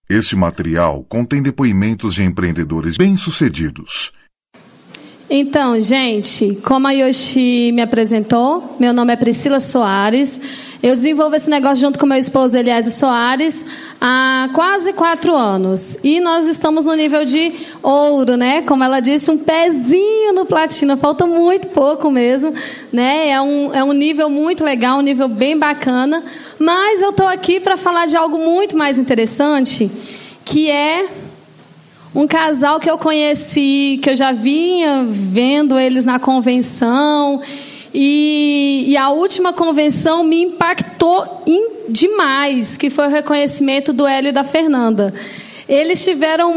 Este material contém depoimentos de empreendedores bem-sucedidos. Então, gente, como a Yoshi me apresentou, meu nome é Priscila Soares. Eu desenvolvo esse negócio junto com meu esposo Eliésio Soares há quase 4 anos. E nós estamos no nível de ouro, né? Como ela disse, um pezinho no platina. Falta muito pouco mesmo, né? É um nível muito legal, um nível bem bacana. Mas eu estou aqui para falar de algo muito mais interessante, que é um casal que eu conheci, que eu já vinha vendo eles na convenção. E a última convenção me impactou demais, que foi o reconhecimento do Hélio e da Fernanda. Eles tiveram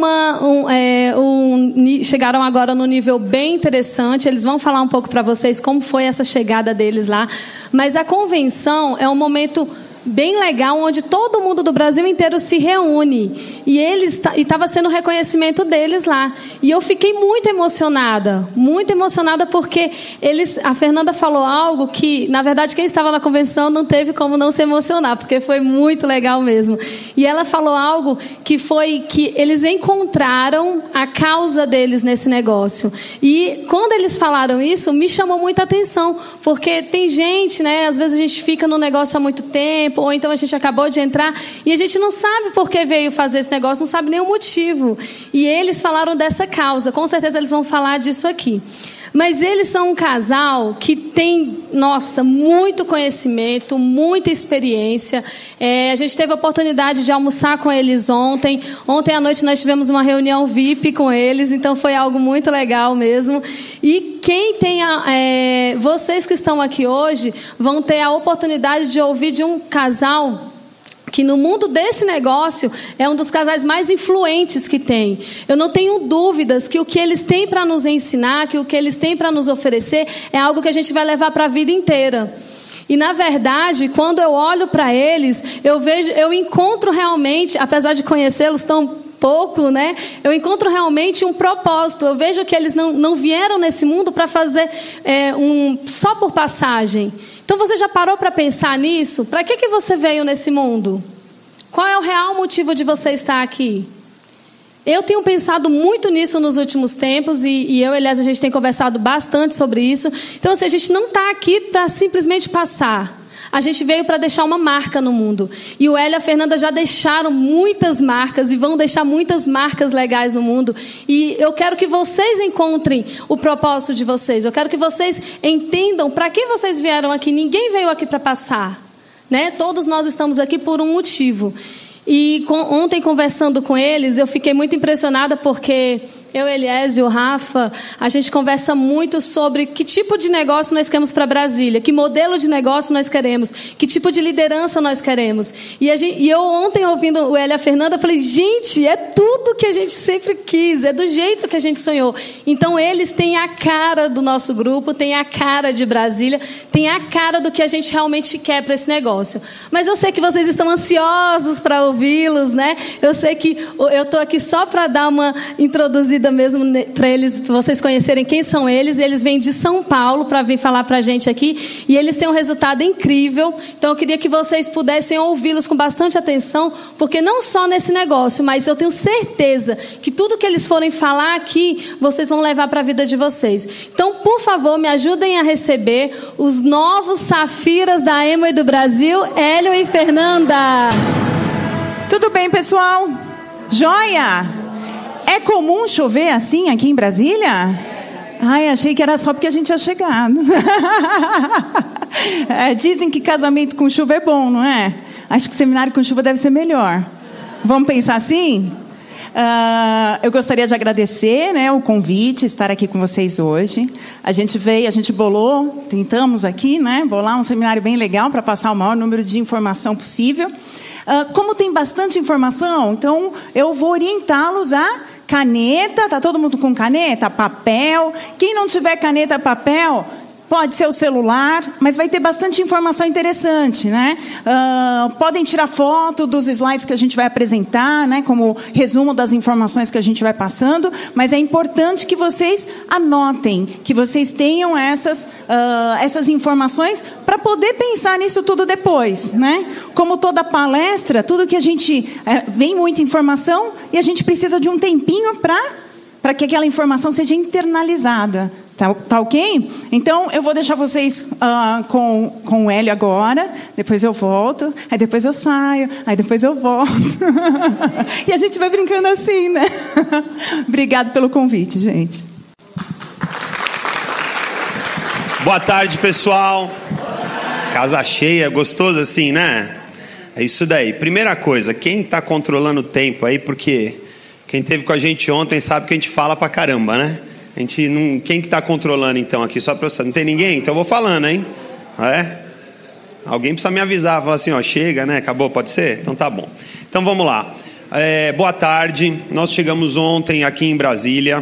chegaram agora no nível bem interessante. Eles vão falar um pouco para vocês como foi essa chegada deles lá. Mas a convenção é um momento bem legal, onde todo mundo do Brasil inteiro se reúne. E estava sendo o reconhecimento deles lá. E eu fiquei muito emocionada porque a Fernanda falou algo que, na verdade, quem estava na convenção não teve como não se emocionar, porque foi muito legal mesmo. E ela falou algo que foi que eles encontraram a causa deles nesse negócio. E quando eles falaram isso, me chamou muita atenção, porque tem gente, né, às vezes a gente fica no negócio há muito tempo, ou então a gente acabou de entrar e a gente não sabe por que veio fazer esse negócio, não sabe nem o motivo. E eles falaram dessa causa, com certeza eles vão falar disso aqui. Mas eles são um casal que tem, muito conhecimento, muita experiência. A gente teve a oportunidade de almoçar com eles ontem. Ontem à noite nós tivemos uma reunião VIP com eles, então foi algo muito legal mesmo. E quem tem vocês que estão aqui hoje vão ter a oportunidade de ouvir de um casal que no mundo desse negócio é um dos casais mais influentes que tem. Eu não tenho dúvidas que o que eles têm para nos ensinar, que o que eles têm para nos oferecer é algo que a gente vai levar para a vida inteira. E, na verdade, quando eu olho para eles, eu encontro realmente, apesar de conhecê-los tão pouco, né? Eu encontro realmente um propósito. Eu vejo que eles não vieram nesse mundo para fazer só por passagem. Então, você já parou para pensar nisso? Para que você veio nesse mundo? Qual é o real motivo de você estar aqui? Eu tenho pensado muito nisso nos últimos tempos e eu, aliás, a gente tem conversado bastante sobre isso. Então, assim, a gente não está aqui para simplesmente passar. A gente veio para deixar uma marca no mundo. E o Hélio e a Fernanda já deixaram muitas marcas e vão deixar muitas marcas legais no mundo. E eu quero que vocês encontrem o propósito de vocês. Eu quero que vocês entendam para que vocês vieram aqui. Ninguém veio aqui para passar, né? Todos nós estamos aqui por um motivo. E ontem, conversando com eles, eu fiquei muito impressionada porque eu, Eliésio, o Rafa, a gente conversa muito sobre que tipo de negócio nós queremos para Brasília, que modelo de negócio nós queremos, que tipo de liderança nós queremos. E eu ontem, ouvindo o Hélio e a Fernanda, falei, gente, é tudo que a gente sempre quis, é do jeito que a gente sonhou. Então, eles têm a cara do nosso grupo, têm a cara de Brasília, têm a cara do que a gente realmente quer para esse negócio. Mas eu sei que vocês estão ansiosos para ouvi-los, né? Eu sei que eu estou aqui só para dar uma introduzida mesmo para eles, pra vocês conhecerem quem são eles. Eles vêm de São Paulo para vir falar para a gente aqui e eles têm um resultado incrível. Então eu queria que vocês pudessem ouvi-los com bastante atenção, porque não só nesse negócio, mas eu tenho certeza que tudo que eles forem falar aqui, vocês vão levar para a vida de vocês. Então, por favor, me ajudem a receber os novos safiras da Amway do Brasil, Hélio e Fernanda. Tudo bem, pessoal? Joia? É comum chover assim aqui em Brasília? Ai, achei que era só porque a gente tinha chegado. Dizem que casamento com chuva é bom, não é? Acho que seminário com chuva deve ser melhor. Vamos pensar assim? Eu gostaria de agradecer, né, o convite, estar aqui com vocês hoje. A gente bolou, tentamos aqui, né, bolar um seminário bem legal para passar o maior número de informação possível. Como tem bastante informação, então eu vou orientá-los a caneta. Tá todo mundo com caneta? Papel? Quem não tiver caneta, papel, Pode ser o celular, mas vai ter bastante informação interessante, né? Podem tirar foto dos slides que a gente vai apresentar, né? Como resumo das informações que a gente vai passando, mas é importante que vocês anotem, que vocês tenham essas informações para poder pensar nisso tudo depois, né? Como toda palestra, tudo que a gente... vem muita informação e a gente precisa de um tempinho para que aquela informação seja internalizada. Tá ok? Então, eu vou deixar vocês com o Hélio agora, depois eu volto, aí depois eu saio, aí depois eu volto. E a gente vai brincando assim, né? Obrigado pelo convite, gente. Boa tarde, pessoal. Casa cheia, gostoso assim, né? É isso daí. Primeira coisa, quem está controlando o tempo aí, porque quem esteve com a gente ontem sabe que a gente fala pra caramba, né? A gente não... Quem que está controlando então aqui? Só para você. Não tem ninguém? Então eu vou falando, hein? Alguém precisa me avisar, falar assim, ó, chega, né? Acabou, pode ser? Então tá bom. Então vamos lá. Boa tarde. Nós chegamos ontem aqui em Brasília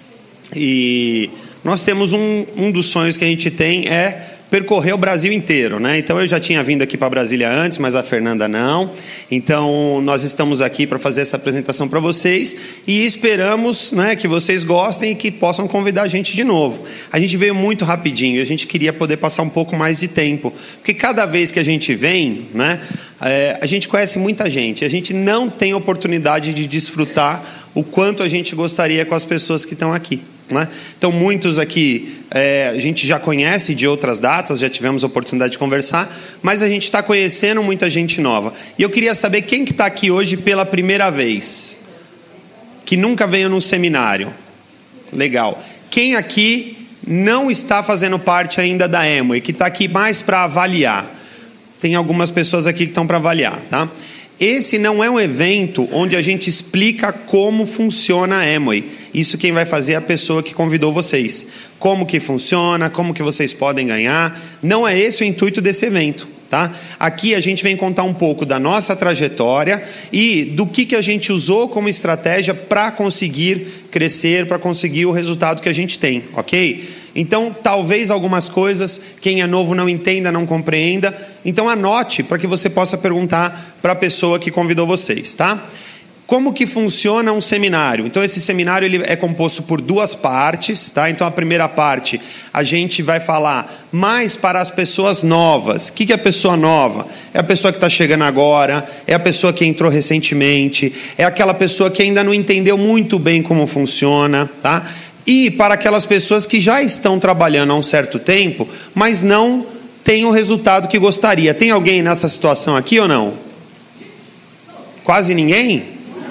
e nós temos um dos sonhos que a gente tem percorrer o Brasil inteiro, né? Então eu já tinha vindo aqui para Brasília antes, mas a Fernanda não. Então nós estamos aqui para fazer essa apresentação para vocês e esperamos, né, que vocês gostem e que possam convidar a gente de novo. A gente veio muito rapidinho, a gente queria poder passar um pouco mais de tempo, porque cada vez que a gente vem, né, a gente conhece muita gente, a gente não tem oportunidade de desfrutar o quanto a gente gostaria com as pessoas que estão aqui, né? Então muitos aqui a gente já conhece de outras datas, já tivemos a oportunidade de conversar, mas a gente está conhecendo muita gente nova. E eu queria saber quem que está aqui hoje pela primeira vez, que nunca veio num seminário. Legal. Quem aqui não está fazendo parte ainda da Amway, que está aqui mais para avaliar? Tem algumas pessoas aqui que estão para avaliar, tá? Esse não é um evento onde a gente explica como funciona a Amway. Isso quem vai fazer é a pessoa que convidou vocês. Como que funciona, como que vocês podem ganhar. Não é esse o intuito desse evento, tá? Aqui a gente vem contar um pouco da nossa trajetória e do que a gente usou como estratégia para conseguir crescer, para conseguir o resultado que a gente tem, ok? Então, talvez algumas coisas, quem é novo não entenda, não compreenda. Então, anote para que você possa perguntar para a pessoa que convidou vocês, tá? Como que funciona um seminário? Então, esse seminário ele é composto por duas partes, tá? Então, a primeira parte, a gente vai falar mais para as pessoas novas. O que é a pessoa nova? É a pessoa que está chegando agora, é a pessoa que entrou recentemente, é aquela pessoa que ainda não entendeu muito bem como funciona, tá? E para aquelas pessoas que já estão trabalhando há um certo tempo, mas não têm o resultado que gostaria. Tem alguém nessa situação aqui ou não? Quase ninguém?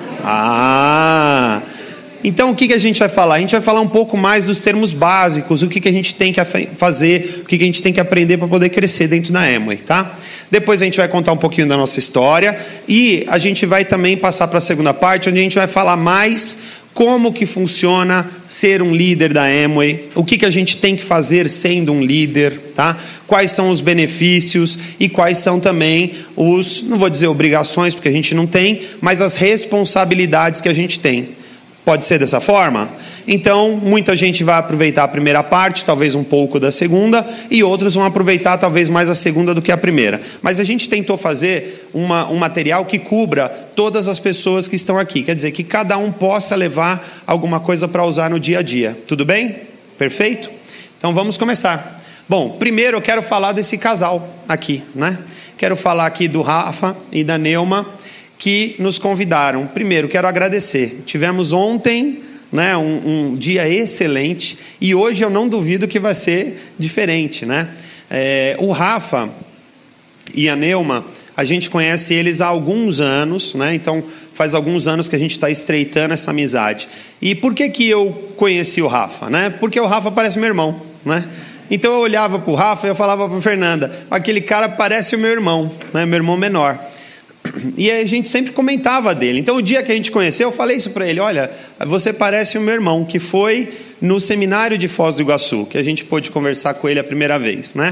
Então o que a gente vai falar? A gente vai falar um pouco mais dos termos básicos, o que a gente tem que fazer, o que a gente tem que aprender para poder crescer dentro da Amway, tá? Depois a gente vai contar um pouquinho da nossa história e a gente vai também passar para a segunda parte, onde a gente vai falar mais como que funciona ser um líder da Amway, o que a gente tem que fazer sendo um líder, tá? Quais são os benefícios e quais são também os, não vou dizer obrigações, porque a gente não tem, mas as responsabilidades que a gente tem. Pode ser dessa forma? Então, muita gente vai aproveitar a primeira parte, talvez um pouco da segunda, e outros vão aproveitar talvez mais a segunda do que a primeira. Mas a gente tentou fazer um material que cubra todas as pessoas que estão aqui. Quer dizer, que cada um possa levar alguma coisa para usar no dia a dia. Tudo bem? Perfeito? Então, vamos começar. Bom, primeiro eu quero falar desse casal aqui, né? Quero falar aqui do Rafa e da Neuma, que nos convidaram. Primeiro, quero agradecer. Tivemos ontem, né, um dia excelente e hoje eu não duvido que vai ser diferente, né? O Rafa e a Neuma, a gente conhece eles há alguns anos, né? Então, faz alguns anos que a gente está estreitando essa amizade. E por que eu conheci o Rafa, né? Porque o Rafa parece meu irmão, né? Então, eu olhava para o Rafa e eu falava para a Fernanda, aquele cara parece o meu irmão, né? Meu irmão menor. E a gente sempre comentava dele. Então, o dia que a gente conheceu, eu falei isso para ele: olha, você parece o meu irmão, que foi no seminário de Foz do Iguaçu, que a gente pôde conversar com ele a primeira vez, né?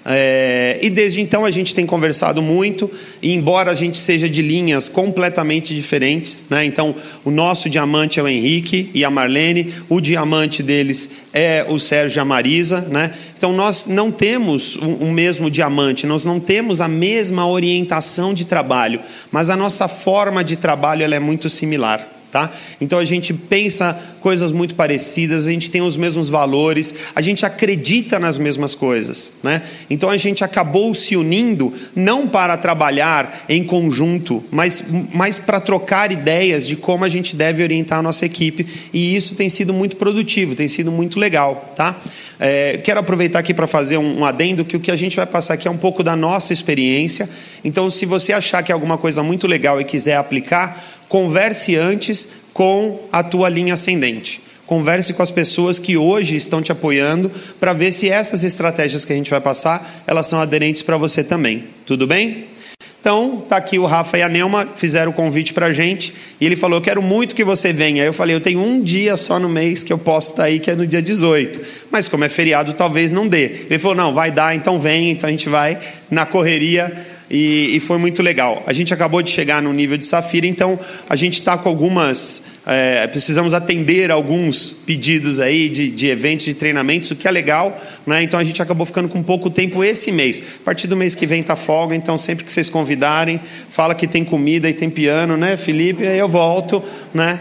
E desde então a gente tem conversado muito, e embora a gente seja de linhas completamente diferentes, né? Então o nosso diamante é o Henrique e a Marlene, o diamante deles é o Sérgio e a Marisa, né? Então nós não temos o mesmo diamante, nós não temos a mesma orientação de trabalho, mas a nossa forma de trabalho ela é muito similar. Tá? Então a gente pensa coisas muito parecidas, a gente tem os mesmos valores, a gente acredita nas mesmas coisas, né? Então a gente acabou se unindo não para trabalhar em conjunto, mas para trocar ideias de como a gente deve orientar a nossa equipe, e isso tem sido muito produtivo, tem sido muito legal, tá? Quero aproveitar aqui para fazer um adendo, que o que a gente vai passar aqui é um pouco da nossa experiência. Então se você achar que é alguma coisa muito legal e quiser aplicar, converse antes com a tua linha ascendente. Converse com as pessoas que hoje estão te apoiando para ver se essas estratégias que a gente vai passar, elas são aderentes para você também. Tudo bem? Então, tá aqui o Rafa e a Nelma, fizeram o convite para a gente, e ele falou, eu quero muito que você venha. Aí eu falei, eu tenho um dia só no mês que eu posso estar aí, que é no dia 18. Mas como é feriado, talvez não dê. Ele falou, não, vai dar, então vem. Então a gente vai na correria. E foi muito legal. A gente acabou de chegar no nível de Safira, então a gente está com algumas... precisamos atender alguns pedidos aí de eventos, de treinamentos, o que é legal, né? Então a gente acabou ficando com pouco tempo esse mês. A partir do mês que vem está folga, então sempre que vocês convidarem, fala que tem comida e tem piano, né, Felipe? Aí eu volto, né?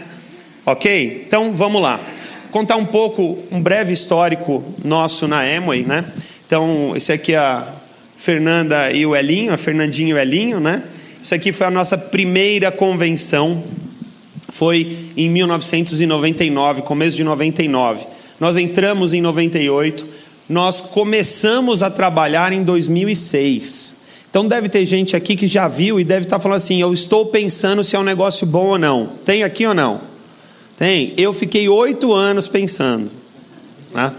Ok? Então vamos lá. Contar um breve histórico nosso na Amway, né? Então esse aqui é a Fernanda e o Elinho, a Fernandinha e o Elinho, né? Isso aqui foi a nossa primeira convenção, foi em 1999, começo de 99. Nós entramos em 98, nós começamos a trabalhar em 2006. Então deve ter gente aqui que já viu e deve estar falando assim, eu estou pensando se é um negócio bom ou não. Tem aqui ou não? Tem. Eu fiquei 8 anos pensando, tá?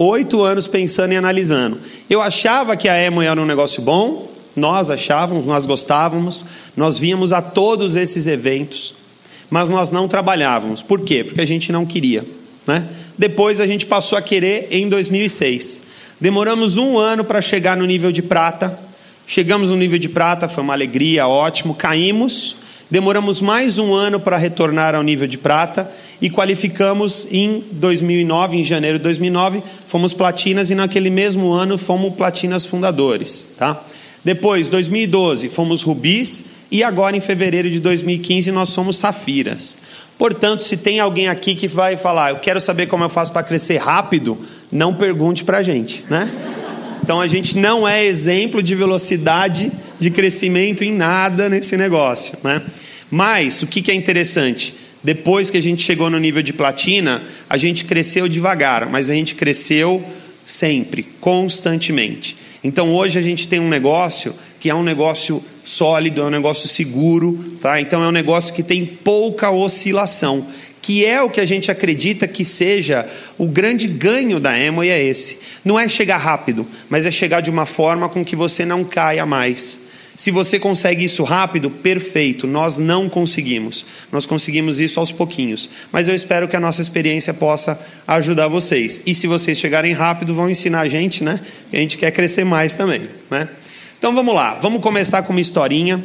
8 anos pensando e analisando. Eu achava que a Amway era um negócio bom, nós achávamos, nós gostávamos, nós víamos a todos esses eventos, mas nós não trabalhávamos. Por quê? Porque a gente não queria, né? Depois a gente passou a querer em 2006. Demoramos 1 ano para chegar no nível de prata. Chegamos no nível de prata, foi uma alegria, ótimo. Caímos, demoramos mais 1 ano para retornar ao nível de prata e qualificamos em 2009, em janeiro de 2009, fomos platinas e naquele mesmo ano fomos platinas fundadores, tá? Depois, 2012, fomos rubis e agora em fevereiro de 2015 nós somos safiras. Portanto, se tem alguém aqui que vai falar, eu quero saber como eu faço para crescer rápido, não pergunte para a gente, né? Então a gente não é exemplo de velocidade de crescimento em nada nesse negócio, né? Mas o que é interessante? Depois que a gente chegou no nível de platina, a gente cresceu devagar, mas a gente cresceu sempre, constantemente. Então hoje a gente tem um negócio que é um negócio sólido, é um negócio seguro, tá? Então é um negócio que tem pouca oscilação, que é o que a gente acredita que seja o grande ganho da Amway, é esse. Não é chegar rápido, mas é chegar de uma forma com que você não caia mais. Se você consegue isso rápido, perfeito. Nós não conseguimos. Nós conseguimos isso aos pouquinhos. Mas eu espero que a nossa experiência possa ajudar vocês. E se vocês chegarem rápido, vão ensinar a gente, né? Que a gente quer crescer mais também, né? Então vamos lá. Vamos começar com uma historinha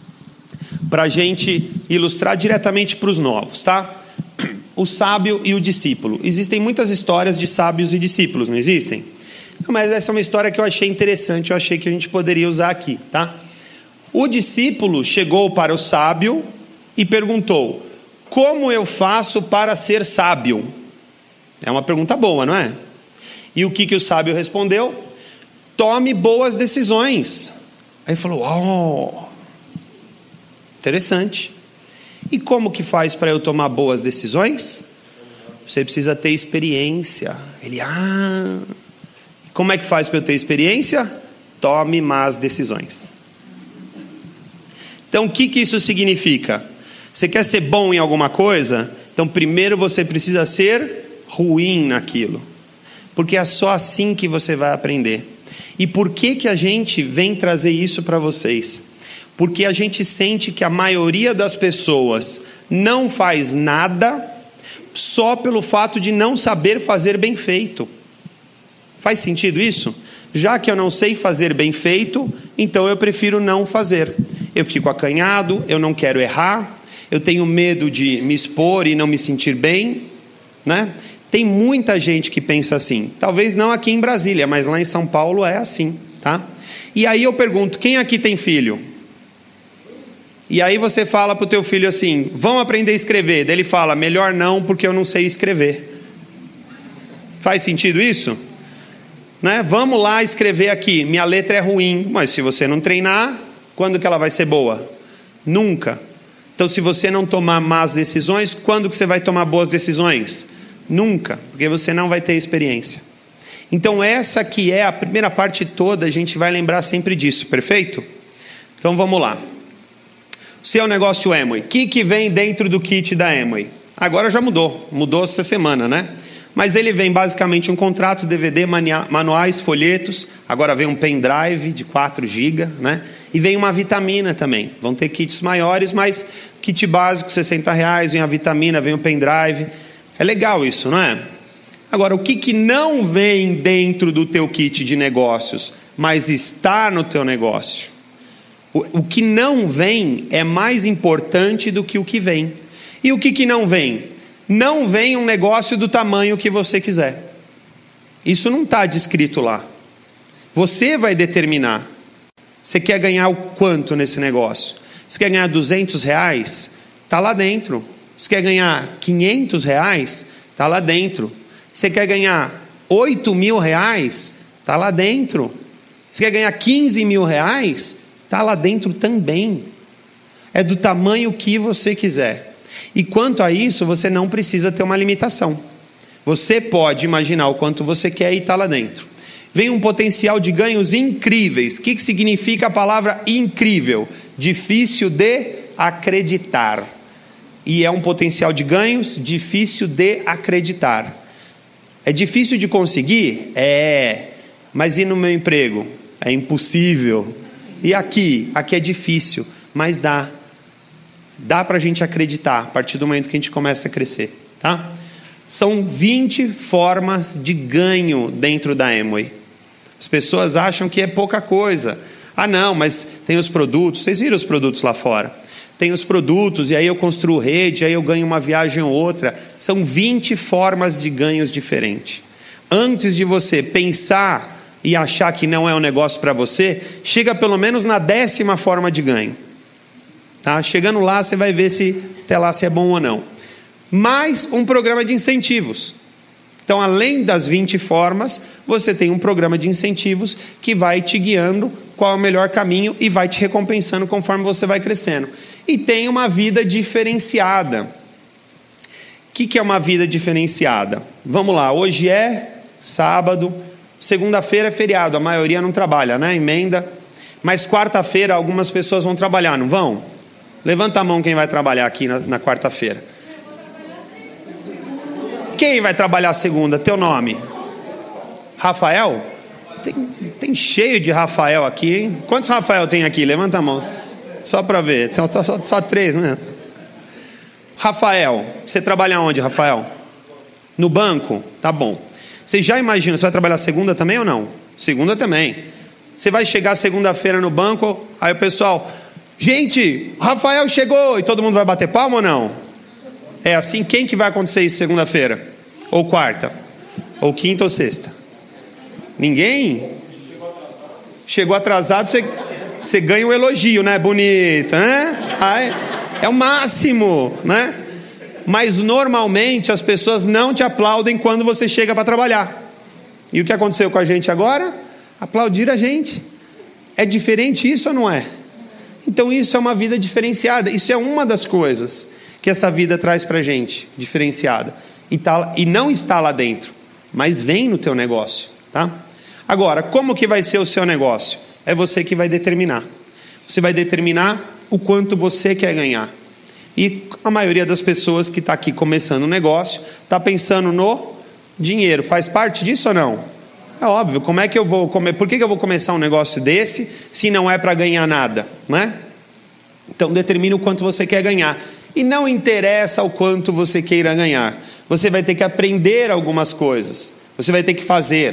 para a gente ilustrar diretamente para os novos, tá? O sábio e o discípulo. Existem muitas histórias de sábios e discípulos, não existem? Mas essa é uma história que eu achei interessante. Eu achei que a gente poderia usar aqui, tá? O discípulo chegou para o sábio e perguntou, como eu faço para ser sábio? É uma pergunta boa, não é? E o que o sábio respondeu? Tome boas decisões. Aí falou, interessante. E como que faz para eu tomar boas decisões? Você precisa ter experiência. Ele, como é que faz para eu ter experiência? Tome más decisões. Então, o que isso significa? Você quer ser bom em alguma coisa? Então, primeiro você precisa ser ruim naquilo. Porque é só assim que você vai aprender. E por que a gente vem trazer isso para vocês? Porque a gente sente que a maioria das pessoas não faz nada só pelo fato de não saber fazer bem feito. Faz sentido isso? Já que eu não sei fazer bem feito, então eu prefiro não fazer. Eu fico acanhado, eu não quero errar, eu tenho medo de me expor e não me sentir bem, né? Tem muita gente que pensa assim. Talvez não aqui em Brasília, mas lá em São Paulo é assim, tá? E aí eu pergunto, quem aqui tem filho? E aí você fala para o teu filho assim, vamos aprender a escrever. Daí ele fala, melhor não, porque eu não sei escrever. Faz sentido isso? Né? Vamos lá escrever aqui, minha letra é ruim. Mas se você não treinar, quando que ela vai ser boa? Nunca. Então se você não tomar más decisões, quando que você vai tomar boas decisões? Nunca, porque você não vai ter experiência. Então essa que é a primeira parte toda, a gente vai lembrar sempre disso, perfeito? Então vamos lá. O seu negócio Amway, o que vem dentro do kit da Amway? Agora já mudou essa semana, né? Mas ele vem basicamente um contrato, DVD, manuais, folhetos, agora vem um pendrive de 4 GB, né? E vem uma vitamina também. Vão ter kits maiores, mas kit básico, R$60, vem a vitamina, vem o pendrive. É legal isso, não é? Agora, o que não vem dentro do teu kit de negócios, mas está no teu negócio? O que não vem é mais importante do que o que vem. E o que não vem? Não vem um negócio do tamanho que você quiser. Isso não está descrito lá. Você vai determinar. Você quer ganhar o quanto nesse negócio? Você quer ganhar R$200? Está lá dentro. Você quer ganhar R$500? Está lá dentro. Você quer ganhar R$8.000? Está lá dentro. Você quer ganhar R$15.000? Está lá dentro também. É do tamanho que você quiser. E quanto a isso, você não precisa ter uma limitação. Você pode imaginar o quanto você quer e está lá dentro. Vem um potencial de ganhos incríveis. O que significa a palavra incrível? Difícil de acreditar. E é um potencial de ganhos difícil de acreditar. É difícil de conseguir? É. Mas e no meu emprego? É impossível. E aqui? Aqui é difícil, mas dá. Dá para a gente acreditar a partir do momento que a gente começa a crescer, tá? São 20 formas de ganho dentro da Amway. As pessoas acham que é pouca coisa. Ah não, mas tem os produtos, vocês viram os produtos lá fora? Tem os produtos e aí eu construo rede, aí eu ganho uma viagem ou outra. São 20 formas de ganhos diferentes. Antes de você pensar e achar que não é um negócio para você, chega pelo menos na 10ª forma de ganho. Tá? Chegando lá, você vai ver se até lá se é bom ou não. Mais um programa de incentivos. Então, além das 20 formas, você tem um programa de incentivos que vai te guiando qual é o melhor caminho e vai te recompensando conforme você vai crescendo. E tem uma vida diferenciada. O que é uma vida diferenciada? Vamos lá, hoje é sábado, segunda-feira é feriado, a maioria não trabalha, né? Emenda. Mas quarta-feira algumas pessoas vão trabalhar, não vão? Levanta a mão quem vai trabalhar aqui na quarta-feira. Quem vai trabalhar segunda? Teu nome? Rafael? Tem cheio de Rafael aqui, hein? Quantos Rafael tem aqui? Levanta a mão. Só para ver. Só 3, né? Rafael, você trabalha onde, Rafael? No banco? Tá bom. Você já imagina, você vai trabalhar segunda também ou não? Segunda também. Você vai chegar segunda-feira no banco, aí o pessoal... Gente, Rafael chegou, e todo mundo vai bater palma ou não? É assim, quem que vai acontecer isso segunda-feira? Ou quarta? Ou quinta ou sexta? Ninguém? Chegou atrasado, você ganha um elogio, né? Bonito, né? Aí, é o máximo, né? Mas normalmente as pessoas não te aplaudem quando você chega para trabalhar. E o que aconteceu com a gente agora? Aplaudir a gente. É diferente isso ou não é? Então isso é uma vida diferenciada. Isso é uma das coisas que essa vida traz para a gente, diferenciada. E não está lá dentro, mas vem no teu negócio, tá? Agora, como que vai ser o seu negócio? É você que vai determinar. Você vai determinar o quanto você quer ganhar. E a maioria das pessoas que está aqui começando um negócio, está pensando no dinheiro. Faz parte disso ou não? É óbvio, como é que eu vou comer? Por que eu vou começar um negócio desse se não é para ganhar nada, né? Então determine o quanto você quer ganhar. E não interessa o quanto você queira ganhar. Você vai ter que aprender algumas coisas. Você vai ter que fazer.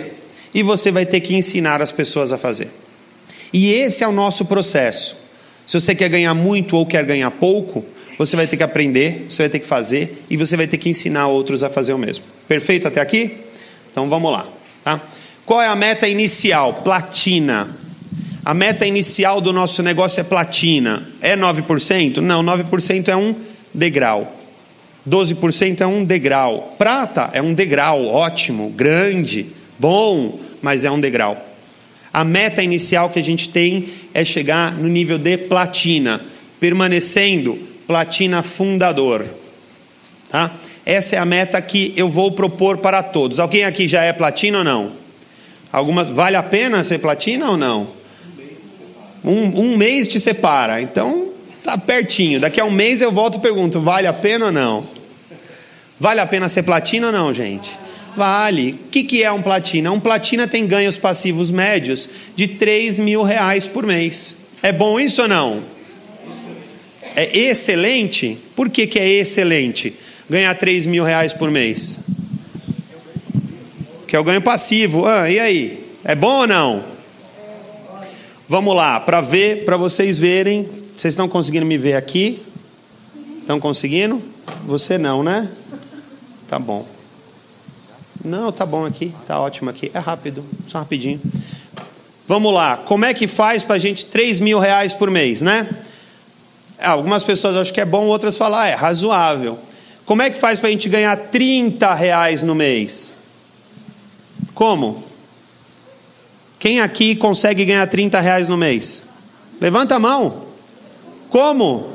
e você vai ter que ensinar as pessoas a fazer. E esse é o nosso processo. Se você quer ganhar muito ou quer ganhar pouco, você vai ter que aprender, você vai ter que fazer e você vai ter que ensinar outros a fazer o mesmo. Perfeito até aqui? Então vamos lá. Tá? Qual é a meta inicial? Platina. A meta inicial do nosso negócio é platina. É 9%? Não, 9% é um degrau. 12% é um degrau. Prata é um degrau, ótimo, grande, bom, mas é um degrau. A meta inicial que a gente tem é chegar no nível de platina, permanecendo platina fundador. Tá? Essa é a meta que eu vou propor para todos. Alguém aqui já é platina ou não? Vale a pena ser platina ou não? Um mês te separa, então tá pertinho. Daqui a um mês eu volto e pergunto, vale a pena ou não? Vale a pena ser platina ou não, gente? Vale. O que é um platina? Um platina tem ganhos passivos médios de R$3.000 por mês. É bom isso ou não? É excelente? Por que é excelente ganhar R$3.000 por mês? Que é o ganho passivo. E aí? É bom ou não? Vamos lá, para vocês verem. Vocês estão conseguindo me ver aqui? Estão conseguindo? Você não, né? Tá bom. Não, tá bom aqui, tá ótimo aqui. É rápido, só rapidinho. Vamos lá, como é que faz para a gente R$3.000 por mês, né? Algumas pessoas acham que é bom, outras falam, é razoável. Como é que faz para a gente ganhar R$30 no mês? Como? Quem aqui consegue ganhar R$30 no mês? Levanta a mão. Como?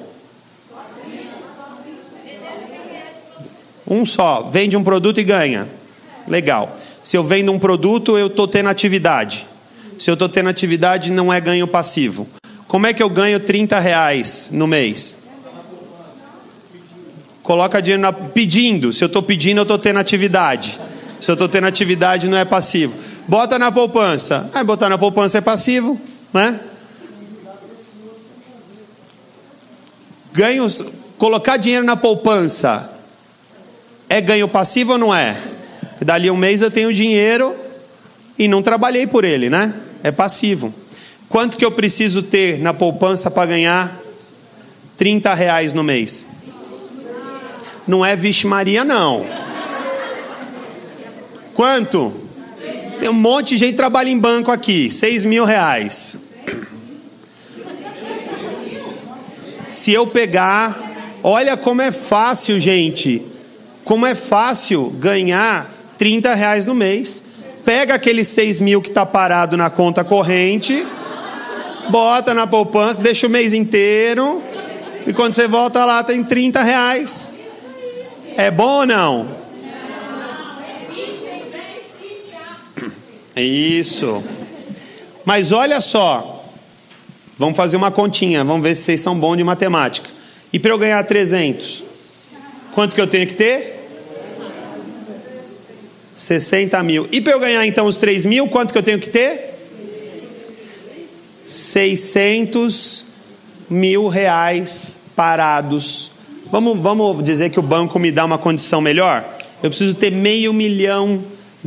Um só, vende um produto e ganha. Legal. Se eu vendo um produto, eu estou tendo atividade. Se eu estou tendo atividade, não é ganho passivo. Como é que eu ganho R$30 no mês? Coloca dinheiro pedindo. Se eu estou pedindo, eu estou tendo atividade. Se eu estou tendo atividade, não é passivo. Bota na poupança. Botar na poupança é passivo, né? Ganhos. Colocar dinheiro na poupança é ganho passivo ou não é? Dali um mês eu tenho dinheiro e não trabalhei por ele, né? É passivo. Quanto que eu preciso ter na poupança para ganhar R$30 no mês? Não é Vixe Maria, não. Quanto? Tem um monte de gente que trabalha em banco aqui. R$6.000. Se eu pegar... Olha como é fácil, gente. Como é fácil ganhar R$30 no mês. Pega aquele 6.000 que está parado na conta corrente, bota na poupança, deixa o mês inteiro, e quando você volta lá tem R$30. É bom ou não? Isso. Mas olha só, vamos fazer uma continha, vamos ver se vocês são bons de matemática. E para eu ganhar 300, quanto que eu tenho que ter? 60.000. E para eu ganhar então os 3.000, quanto que eu tenho que ter? R$600.000 parados. Vamos dizer que o banco me dá uma condição melhor? Eu preciso ter R$500 milhão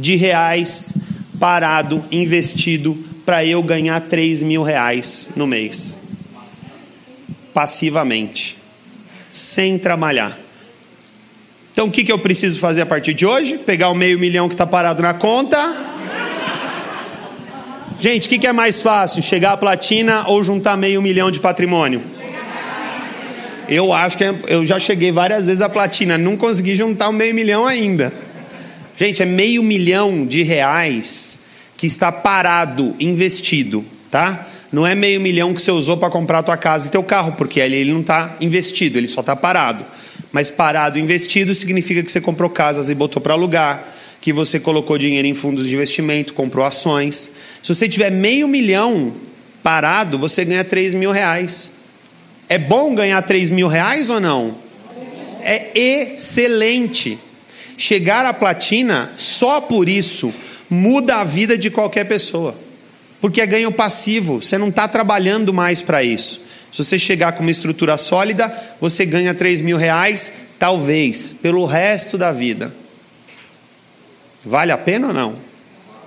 parado, investido, para eu ganhar R$3.000 no mês. Passivamente. Sem trabalhar. Então o que eu preciso fazer a partir de hoje? Pegar o R$500 milhão que está parado na conta. Gente, o que é mais fácil? Chegar à platina ou juntar R$500 milhão de patrimônio? Eu acho que eu já cheguei várias vezes à platina, não consegui juntar o R$500 milhão ainda. Gente, é R$500 milhão que está parado, investido, tá? Não é R$500 milhão que você usou para comprar a tua casa e teu carro, porque ele não está investido, ele só está parado. Mas parado, investido, significa que você comprou casas e botou para alugar, que você colocou dinheiro em fundos de investimento, comprou ações. Se você tiver R$500 milhão parado, você ganha R$3.000. É bom ganhar R$3.000 ou não? É excelente. Chegar à platina, só por isso, muda a vida de qualquer pessoa. Porque é ganho passivo, você não está trabalhando mais para isso. Se você chegar com uma estrutura sólida, você ganha R$3.000, talvez, pelo resto da vida. Vale a pena ou não?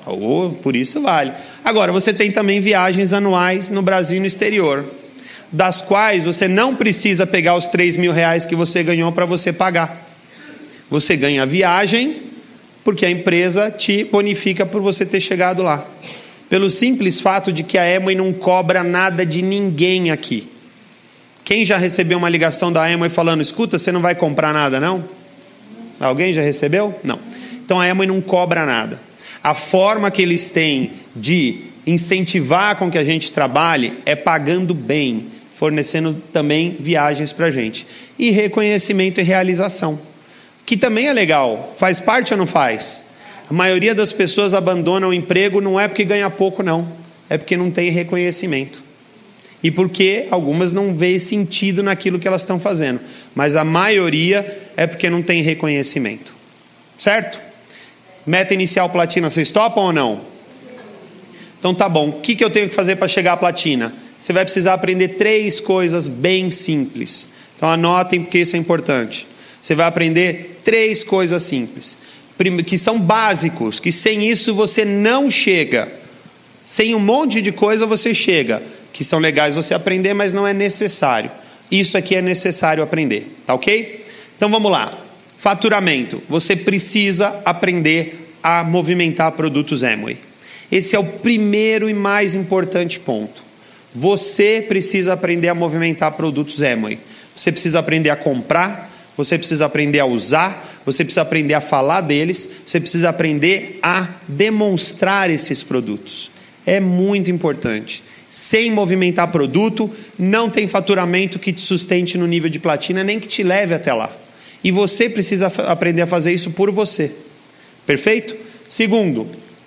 Por isso vale. Agora, você tem também viagens anuais no Brasil e no exterior, das quais você não precisa pegar os 3 mil reais que você ganhou para você pagar. Você ganha a viagem porque a empresa te bonifica por você ter chegado lá. Pelo simples fato de que a Amway não cobra nada de ninguém aqui. Quem já recebeu uma ligação da Amway falando, escuta, você não vai comprar nada não? Alguém já recebeu? Não. Então a Amway não cobra nada. A forma que eles têm de incentivar com que a gente trabalhe é pagando bem, fornecendo também viagens para a gente. E reconhecimento e realização, que também é legal. Faz parte ou não faz? A maioria das pessoas abandonam o emprego não é porque ganha pouco, não. É porque não tem reconhecimento. E porque algumas não vê sentido naquilo que elas estão fazendo. Mas a maioria é porque não tem reconhecimento. Certo? Meta inicial platina, vocês topam ou não? Então tá bom. O que eu tenho que fazer para chegar à platina? Você vai precisar aprender 3 coisas bem simples. Então anotem porque isso é importante. Você vai aprender 3 coisas simples, que são básicos, que sem isso você não chega. Sem um monte de coisa você chega, que são legais você aprender, mas não é necessário. Isso aqui é necessário aprender, tá ok? Então vamos lá. Faturamento. Você precisa aprender a movimentar produtos Amway. Esse é o primeiro e mais importante ponto. Você precisa aprender a movimentar produtos Amway. Você precisa aprender a comprar, você precisa aprender a usar, você precisa aprender a falar deles, você precisa aprender a demonstrar esses produtos. É muito importante. Sem movimentar produto, não tem faturamento que te sustente no nível de platina, nem que te leve até lá. E você precisa aprender a fazer isso por você. Perfeito? Segundo,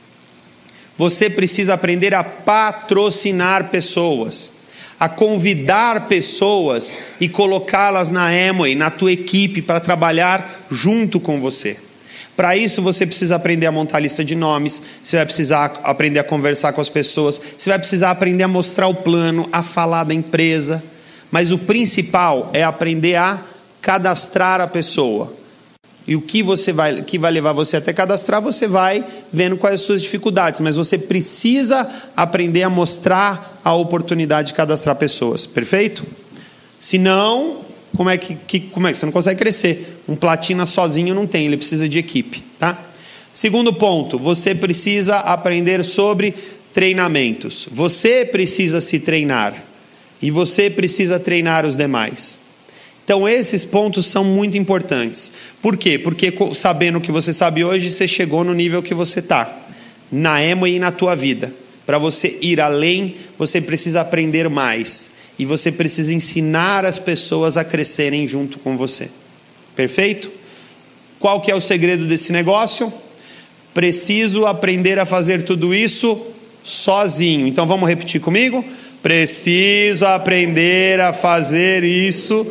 você precisa aprender a patrocinar pessoas, a convidar pessoas e colocá-las na Amway, na tua equipe, para trabalhar junto com você. Para isso você precisa aprender a montar lista de nomes, você vai precisar aprender a conversar com as pessoas, você vai precisar aprender a mostrar o plano, a falar da empresa. Mas o principal é aprender a cadastrar a pessoa. E o que vai levar você até cadastrar, você vai vendo quais as suas dificuldades. Mas você precisa aprender a mostrar a oportunidade de cadastrar pessoas. Perfeito? Senão, como é que você não consegue crescer? Um platina sozinho não tem, ele precisa de equipe. Tá? Segundo ponto, você precisa aprender sobre treinamentos. Você precisa se treinar. E você precisa treinar os demais. Então esses pontos são muito importantes. Por quê? Porque sabendo o que você sabe hoje, você chegou no nível que você está. Na Amway e na tua vida. Para você ir além, você precisa aprender mais. E você precisa ensinar as pessoas a crescerem junto com você. Perfeito? Qual que é o segredo desse negócio? Preciso aprender a fazer tudo isso sozinho. Então vamos repetir comigo? Preciso aprender a fazer isso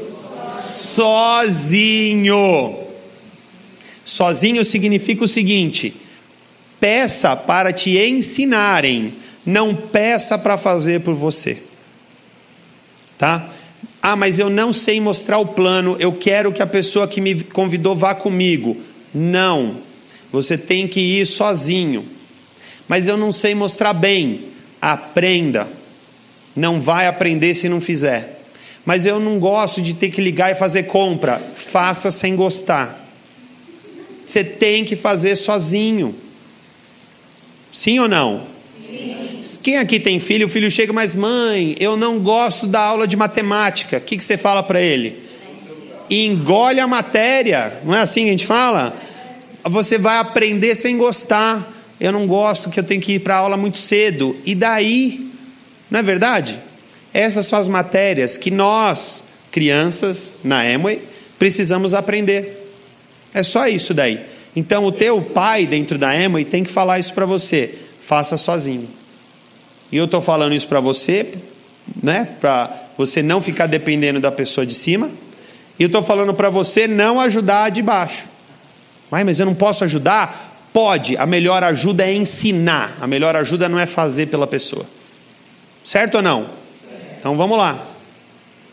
sozinho. Sozinho significa o seguinte: peça para te ensinarem, não peça para fazer por você. Tá? Ah, mas eu não sei mostrar o plano, eu quero que a pessoa que me convidou vá comigo. Não, você tem que ir sozinho. Mas eu não sei mostrar bem. Aprenda. Não vai aprender se não fizer. Mas eu não gosto de ter que ligar e fazer compra. Faça sem gostar. Você tem que fazer sozinho. Sim ou não? Sim. Quem aqui tem filho, o filho chega, mas mãe, eu não gosto da aula de matemática. O que você fala para ele? Engole a matéria. Não é assim que a gente fala? Você vai aprender sem gostar. Eu não gosto, que eu tenho que ir para a aula muito cedo. E daí? Não é verdade? Essas são as matérias que nós, crianças, na Amway, precisamos aprender. É só isso daí. Então, o teu pai dentro da Amway tem que falar isso para você. Faça sozinho. E eu estou falando isso para você, né? Para você não ficar dependendo da pessoa de cima. E eu estou falando para você não ajudar a de baixo. Mas eu não posso ajudar? Pode. A melhor ajuda é ensinar. A melhor ajuda não é fazer pela pessoa. Certo ou não? Então vamos lá.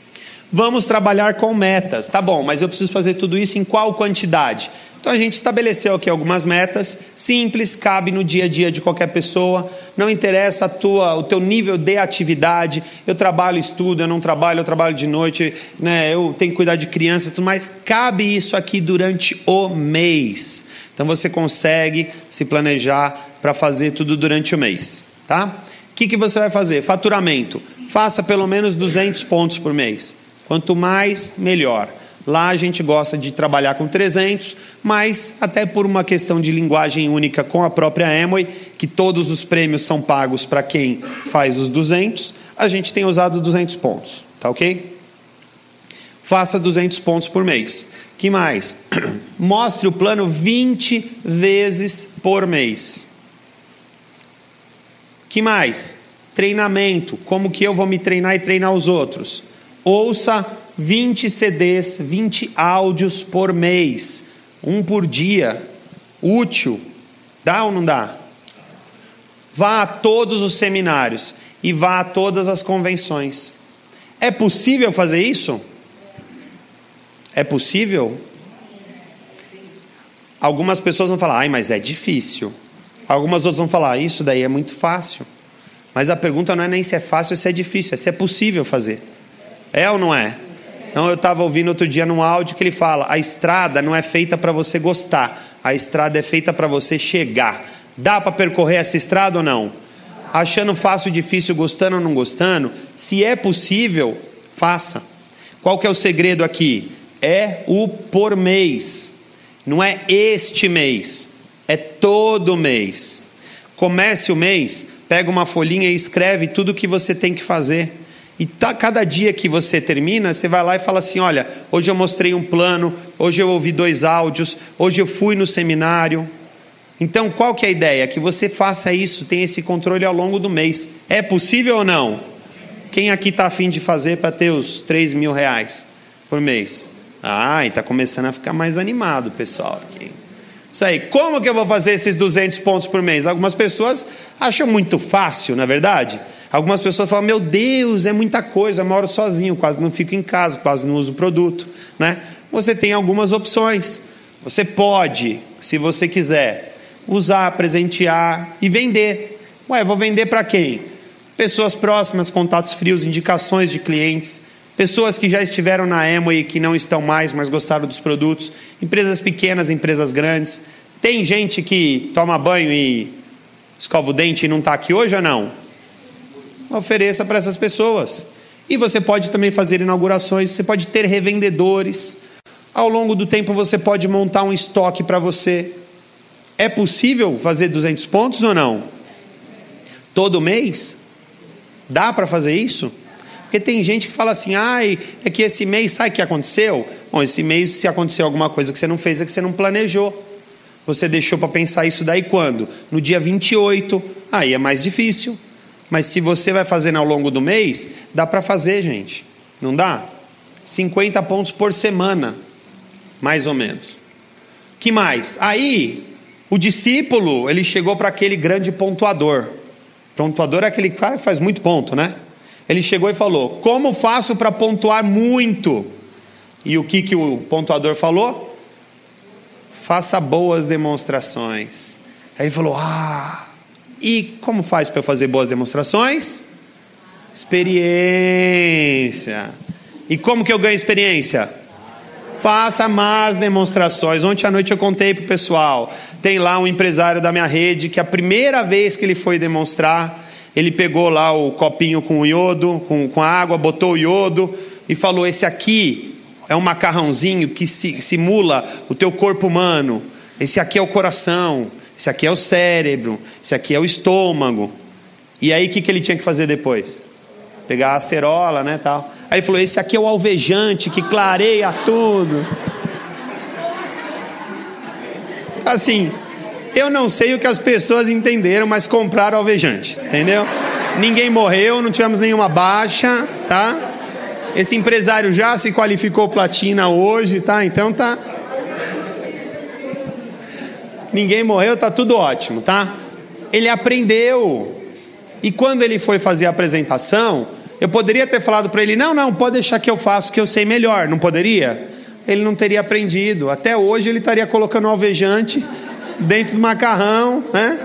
Vamos trabalhar com metas. Tá bom, mas eu preciso fazer tudo isso em qual quantidade? Então a gente estabeleceu aqui algumas metas simples, cabe no dia a dia de qualquer pessoa, não interessa o teu nível de atividade, eu trabalho, estudo, eu não trabalho, eu trabalho de noite, né, eu tenho que cuidar de criança e tudo mais, cabe isso aqui durante o mês. Então você consegue se planejar para fazer tudo durante o mês, tá? O que você vai fazer? Faturamento, faça pelo menos 200 pontos por mês, quanto mais, melhor. Lá a gente gosta de trabalhar com 300, mas até por uma questão de linguagem única com a própria Amway, que todos os prêmios são pagos para quem faz os 200, a gente tem usado 200 pontos, tá ok? Faça 200 pontos por mês. Que mais? Mostre o plano 20 vezes por mês. Que mais? Treinamento. Como que eu vou me treinar e treinar os outros? Ouça 20 CDs, 20 áudios por mês, um por dia, útil, dá ou não dá? Vá a todos os seminários e vá a todas as convenções. É possível fazer isso? É possível? Algumas pessoas vão falar, mas é difícil. Algumas outras vão falar, isso daí é muito fácil. Mas a pergunta não é nem se é fácil ou se é difícil, é se é possível fazer. É ou não é? Então eu estava ouvindo outro dia num áudio que ele fala, a estrada não é feita para você gostar, a estrada é feita para você chegar. Dá para percorrer essa estrada ou não? Achando fácil, difícil, gostando ou não gostando, se é possível, faça. Qual que é o segredo aqui? É o por mês, não é este mês, é todo mês. Comece o mês, pega uma folhinha e escreve tudo o que você tem que fazer. E cada dia que você termina, você vai lá e fala assim, olha, hoje eu mostrei um plano, hoje eu ouvi 2 áudios, hoje eu fui no seminário. Então, qual que é a ideia? Que você faça isso, tenha esse controle ao longo do mês. É possível ou não? Quem aqui está a fim de fazer para ter os 3 mil reais por mês? Ah, e está começando a ficar mais animado, pessoal. Aqui. Isso aí, como que eu vou fazer esses 200 pontos por mês? Algumas pessoas acham muito fácil, não é verdade? Algumas pessoas falam, meu Deus, é muita coisa, eu moro sozinho, quase não fico em casa, quase não uso produto, né? Você tem algumas opções. Você pode, se você quiser, usar, presentear e vender. Ué, vou vender para quem? Pessoas próximas, contatos frios, indicações de clientes, pessoas que já estiveram na Amway e que não estão mais, mas gostaram dos produtos, empresas pequenas, empresas grandes. Tem gente que toma banho e escova o dente e não está aqui hoje ou não? Ofereça para essas pessoas. E você pode também fazer inaugurações, você pode ter revendedores. Ao longo do tempo você pode montar um estoque para você. É possível fazer 200 pontos ou não? Todo mês? Dá para fazer isso? Porque tem gente que fala assim, é que esse mês, sabe o que aconteceu? Bom, esse mês se aconteceu alguma coisa que você não fez, é que você não planejou. Você deixou para pensar isso daí quando? No dia 28, aí é mais difícil. Mas se você vai fazendo ao longo do mês, dá para fazer, gente. Não dá? 50 pontos por semana, mais ou menos. Que mais? Aí, o discípulo, ele chegou para aquele grande pontuador. Pontuador é aquele cara que faz muito ponto, né? Ele chegou e falou, como faço para pontuar muito? E o que o pontuador falou? Faça boas demonstrações. Aí ele falou, e como faz para eu fazer boas demonstrações? Experiência. E como que eu ganho experiência? Faça más demonstrações. Ontem à noite eu contei para o pessoal. Tem lá um empresário da minha rede que a primeira vez que ele foi demonstrar, ele pegou lá o copinho com o iodo, com a água, botou o iodo e falou, esse aqui é um macarrãozinho que simula o teu corpo humano. Esse aqui é o coração. Esse aqui é o cérebro, esse aqui é o estômago. E aí o que ele tinha que fazer depois? Pegar a acerola, né, tal. Aí ele falou, esse aqui é o alvejante que clareia tudo. Assim, eu não sei o que as pessoas entenderam, mas compraram alvejante, entendeu? Ninguém morreu, não tivemos nenhuma baixa, tá? Esse empresário já se qualificou platina hoje, tá? Então tá... Ninguém morreu, tá tudo ótimo, tá? Ele aprendeu. E quando ele foi fazer a apresentação, Eu poderia ter falado para ele, não, pode deixar que eu faço, que eu sei melhor. Não poderia? Ele não teria aprendido. Até hoje ele estaria colocando alvejante dentro do macarrão, né?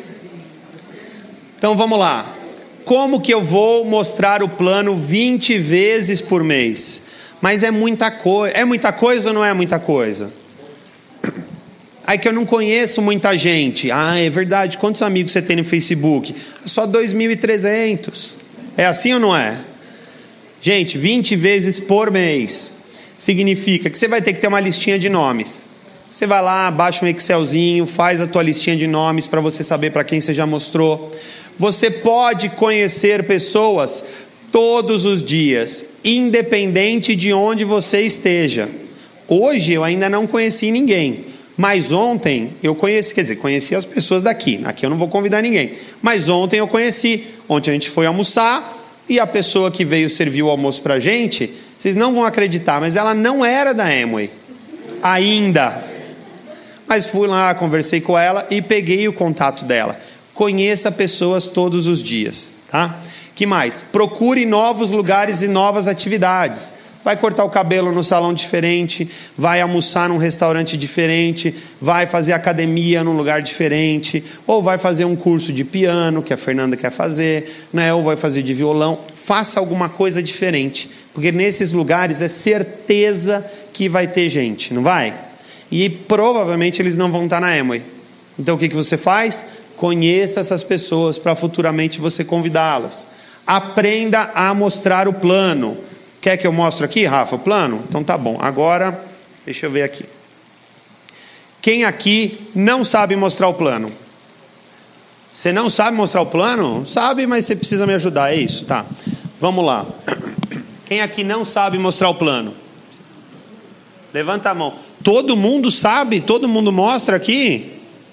Então vamos lá. Como que eu vou mostrar o plano 20 vezes por mês? Mas é muita coisa. É muita coisa ou não é muita coisa? Aí que eu não conheço muita gente. Ah, é verdade. Quantos amigos você tem no Facebook? Só 2.300. É assim ou não é? Gente, 20 vezes por mês significa que você vai ter que ter uma listinha de nomes. Você vai lá, baixa um Excelzinho, faz a tua listinha de nomes para você saber para quem você já mostrou. Você pode conhecer pessoas todos os dias, independente de onde você esteja. Hoje eu ainda não conheci ninguém, mas ontem eu conheci as pessoas daqui. Aqui eu não vou convidar ninguém, mas ontem eu conheci. Ontem a gente foi almoçar e a pessoa que veio servir o almoço para a gente, vocês não vão acreditar, mas ela não era da Amway ainda. Mas fui lá, conversei com ela e peguei o contato dela. Conheça pessoas todos os dias, tá? Que mais? Procure novos lugares e novas atividades. Vai cortar o cabelo no salão diferente, vai almoçar num restaurante diferente, vai fazer academia num lugar diferente, ou vai fazer um curso de piano, que a Fernanda quer fazer, né? Ou vai fazer de violão. Faça alguma coisa diferente, porque nesses lugares é certeza que vai ter gente, não vai? E provavelmente eles não vão estar na Amway. Então o que você faz? Conheça essas pessoas para futuramente você convidá-las. Aprenda a mostrar o plano. Quer que eu mostre aqui, Rafa, o plano? Então tá bom. Agora, deixa eu ver aqui. Quem aqui não sabe mostrar o plano? Você não sabe mostrar o plano? Sabe, mas você precisa me ajudar, é isso? Tá. Vamos lá. Quem aqui não sabe mostrar o plano? Levanta a mão. Todo mundo sabe? Todo mundo mostra aqui?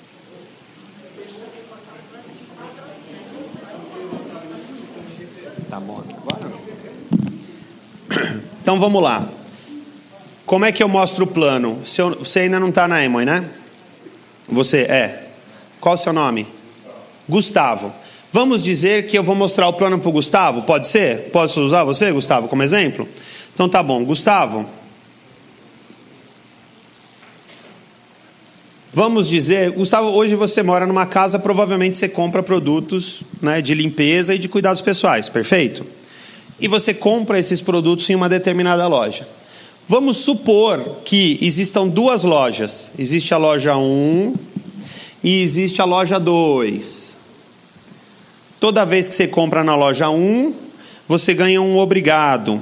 Tá bom. Agora não. Então vamos lá. Como é que eu mostro o plano? Você ainda não está na Amway, né? Você é. Qual o seu nome? Gustavo. Vamos dizer que eu vou mostrar o plano para o Gustavo? Pode ser? Posso usar você, Gustavo, como exemplo? Então tá bom. Gustavo. Vamos dizer, Gustavo, hoje você mora numa casa, provavelmente você compra produtos, né, de limpeza e de cuidados pessoais, perfeito? E você compra esses produtos em uma determinada loja. Vamos supor que existam duas lojas. Existe a loja 1 e existe a loja 2. Toda vez que você compra na loja 1, você ganha um obrigado.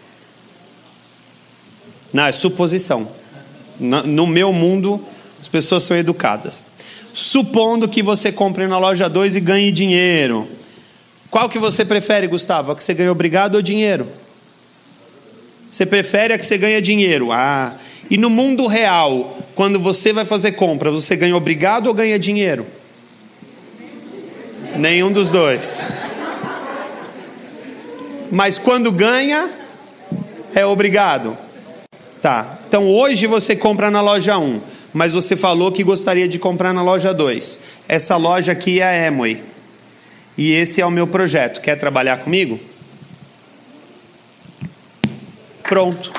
Não, é suposição. No meu mundo, as pessoas são educadas. Supondo que você compre na loja 2 e ganhe dinheiro. Qual que você prefere, Gustavo? A que você ganha obrigado ou dinheiro? Você prefere a que você ganha dinheiro. Ah, e no mundo real, quando você vai fazer compra, você ganha obrigado ou ganha dinheiro? Nenhum dos dois. Mas quando ganha, é obrigado. Tá, então hoje você compra na loja 1, mas você falou que gostaria de comprar na loja 2. Essa loja aqui é a Amway. E esse é o meu projeto. Quer trabalhar comigo? Pronto.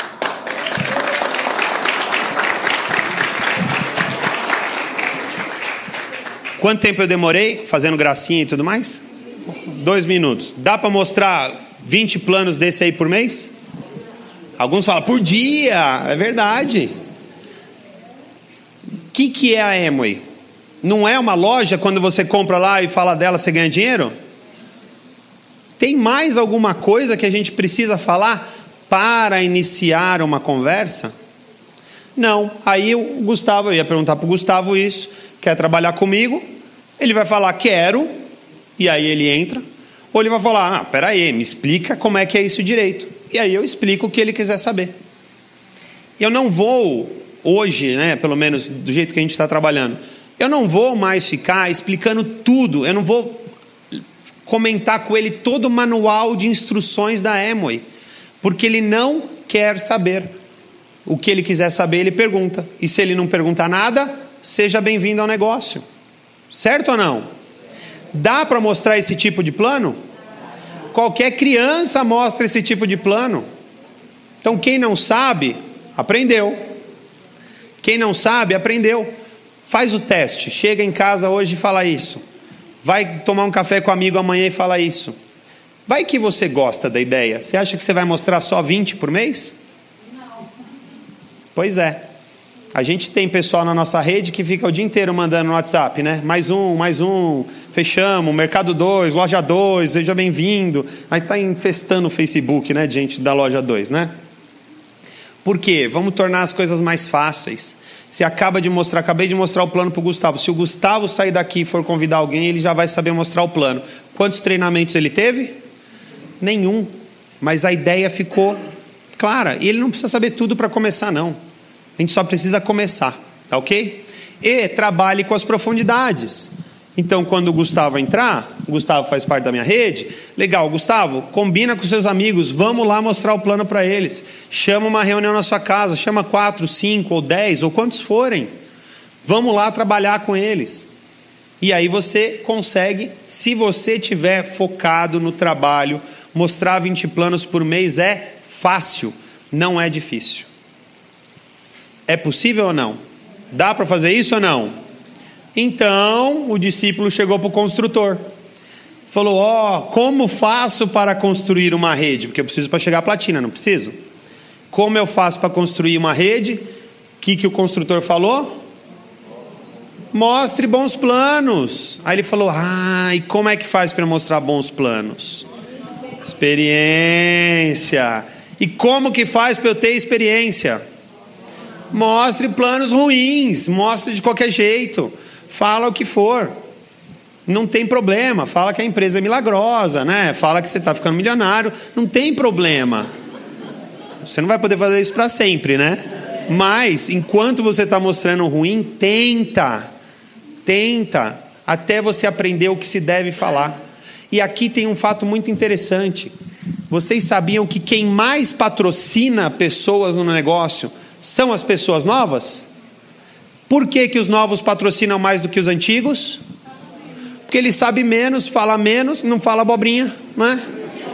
Quanto tempo eu demorei fazendo gracinha e tudo mais? 2 minutos. Dá para mostrar 20 planos desse aí por mês? Alguns falam, por dia. É verdade. O que é a Amway? Não é uma loja, quando você compra lá e fala dela, você ganha dinheiro? Tem mais alguma coisa que a gente precisa falar para iniciar uma conversa? Não. Aí o Gustavo, eu ia perguntar para o Gustavo isso, quer trabalhar comigo? Ele vai falar, quero, e aí ele entra. Ou ele vai falar, peraí, me explica como é que é isso direito. E aí eu explico o que ele quiser saber. Eu não vou, hoje, né, pelo menos do jeito que a gente está trabalhando, eu não vou mais ficar explicando tudo. Eu não vou comentar com ele todo o manual de instruções da Amway. Porque ele não quer saber. O que ele quiser saber, ele pergunta. E se ele não perguntar nada, seja bem-vindo ao negócio. Certo ou não? Dá para mostrar esse tipo de plano? qualquer criança mostra esse tipo de plano. Então quem não sabe, aprendeu. Quem não sabe, aprendeu. Faz o teste, chega em casa hoje e fala isso. Vai tomar um café com um amigo amanhã e fala isso. Vai que você gosta da ideia. Você acha que você vai mostrar só 20 por mês? Não. Pois é. A gente tem pessoal na nossa rede que fica o dia inteiro mandando no WhatsApp, né? Mais um, fechamos, Mercado 2, Loja 2, seja bem-vindo. Aí está infestando o Facebook, né, gente da Loja 2, né? Por quê? Vamos tornar as coisas mais fáceis. Você acabei de mostrar o plano para o Gustavo. Se o Gustavo sair daqui e for convidar alguém, ele já vai saber mostrar o plano. Quantos treinamentos ele teve? Nenhum. Mas a ideia ficou clara. E ele não precisa saber tudo para começar, não. A gente só precisa começar, tá ok? E trabalhe com as profundidades. Então, quando o Gustavo entrar, o Gustavo faz parte da minha rede, legal, Gustavo, combina com seus amigos, vamos lá mostrar o plano para eles. Chama uma reunião na sua casa, chama 4, 5 ou 10, ou quantos forem. Vamos lá trabalhar com eles. E aí você consegue, se você estiver focado no trabalho, mostrar 20 planos por mês é fácil, não é difícil. É possível ou não? Dá para fazer isso ou não? Então, o discípulo chegou para o construtor. Falou, como faço para construir uma rede? Porque eu preciso para chegar à platina, não preciso? Como eu faço para construir uma rede? O que o construtor falou? Mostre bons planos. Aí ele falou, e como é que faz para mostrar bons planos? Experiência. E como que faz para eu ter experiência? Mostre planos ruins, mostre de qualquer jeito. Fala o que for, não tem problema. Fala que a empresa é milagrosa, né? Fala que você está ficando milionário, não tem problema. Você não vai poder fazer isso para sempre, né? Mas, enquanto você está mostrando ruim, tenta, até você aprender o que se deve falar. E aqui tem um fato muito interessante. Vocês sabiam que quem mais patrocina pessoas no negócio são as pessoas novas? Por que os novos patrocinam mais do que os antigos? Porque ele sabe menos, fala menos, não fala abobrinha, não é?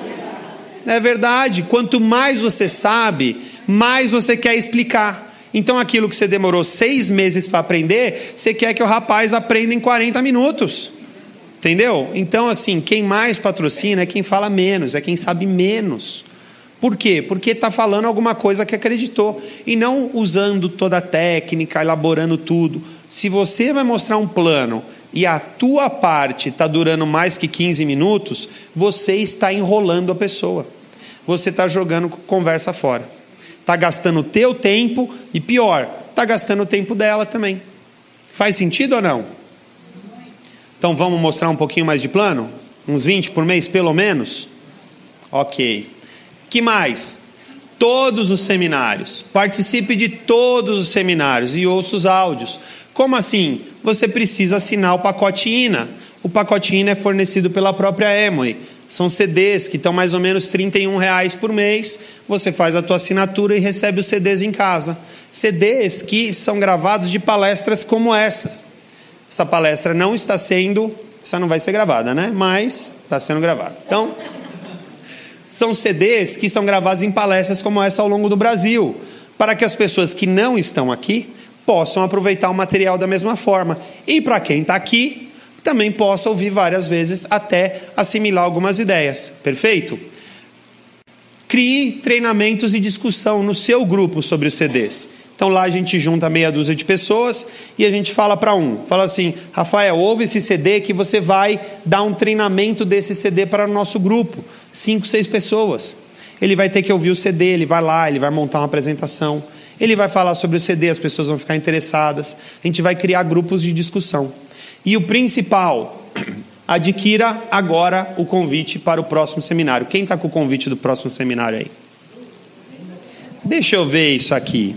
É verdade, quanto mais você sabe, mais você quer explicar. Então aquilo que você demorou 6 meses para aprender, você quer que o rapaz aprenda em 40 minutos. Entendeu? Então assim, quem mais patrocina é quem fala menos, é quem sabe menos. Por quê? Porque está falando alguma coisa que acreditou. E não usando toda a técnica, elaborando tudo. Se você vai mostrar um plano e a tua parte está durando mais que 15 minutos, você está enrolando a pessoa. Você está jogando conversa fora. Está gastando o teu tempo e pior, está gastando o tempo dela também. Faz sentido ou não? Então vamos mostrar um pouquinho mais de plano? Uns 20 por mês pelo menos? Ok. Que mais? Todos os seminários. Participe de todos os seminários e ouça os áudios. Como assim? Você precisa assinar o pacote INA. O pacote INA é fornecido pela própria Amway. São CDs que estão mais ou menos R$31 por mês. Você faz a tua assinatura e recebe os CDs em casa. CDs que são gravados de palestras como essas. Essa palestra não está sendo... Essa não vai ser gravada, né? Mas está sendo gravada. Então... São CDs que são gravados em palestras como essa ao longo do Brasil, para que as pessoas que não estão aqui possam aproveitar o material da mesma forma. E para quem está aqui, também possa ouvir várias vezes até assimilar algumas ideias. Perfeito? Crie treinamentos e discussão no seu grupo sobre os CDs. Então lá a gente junta meia dúzia de pessoas e a gente fala para fala assim, Rafael, ouve esse CD que você vai dar um treinamento desse CD para o nosso grupo. 5, 6 pessoas. Ele vai ter que ouvir o CD, ele vai lá, ele vai montar uma apresentação, ele vai falar sobre o CD, as pessoas vão ficar interessadas, a gente vai criar grupos de discussão. E o principal, adquira agora o convite para o próximo seminário. Quem está com o convite do próximo seminário aí? Deixa eu ver isso aqui.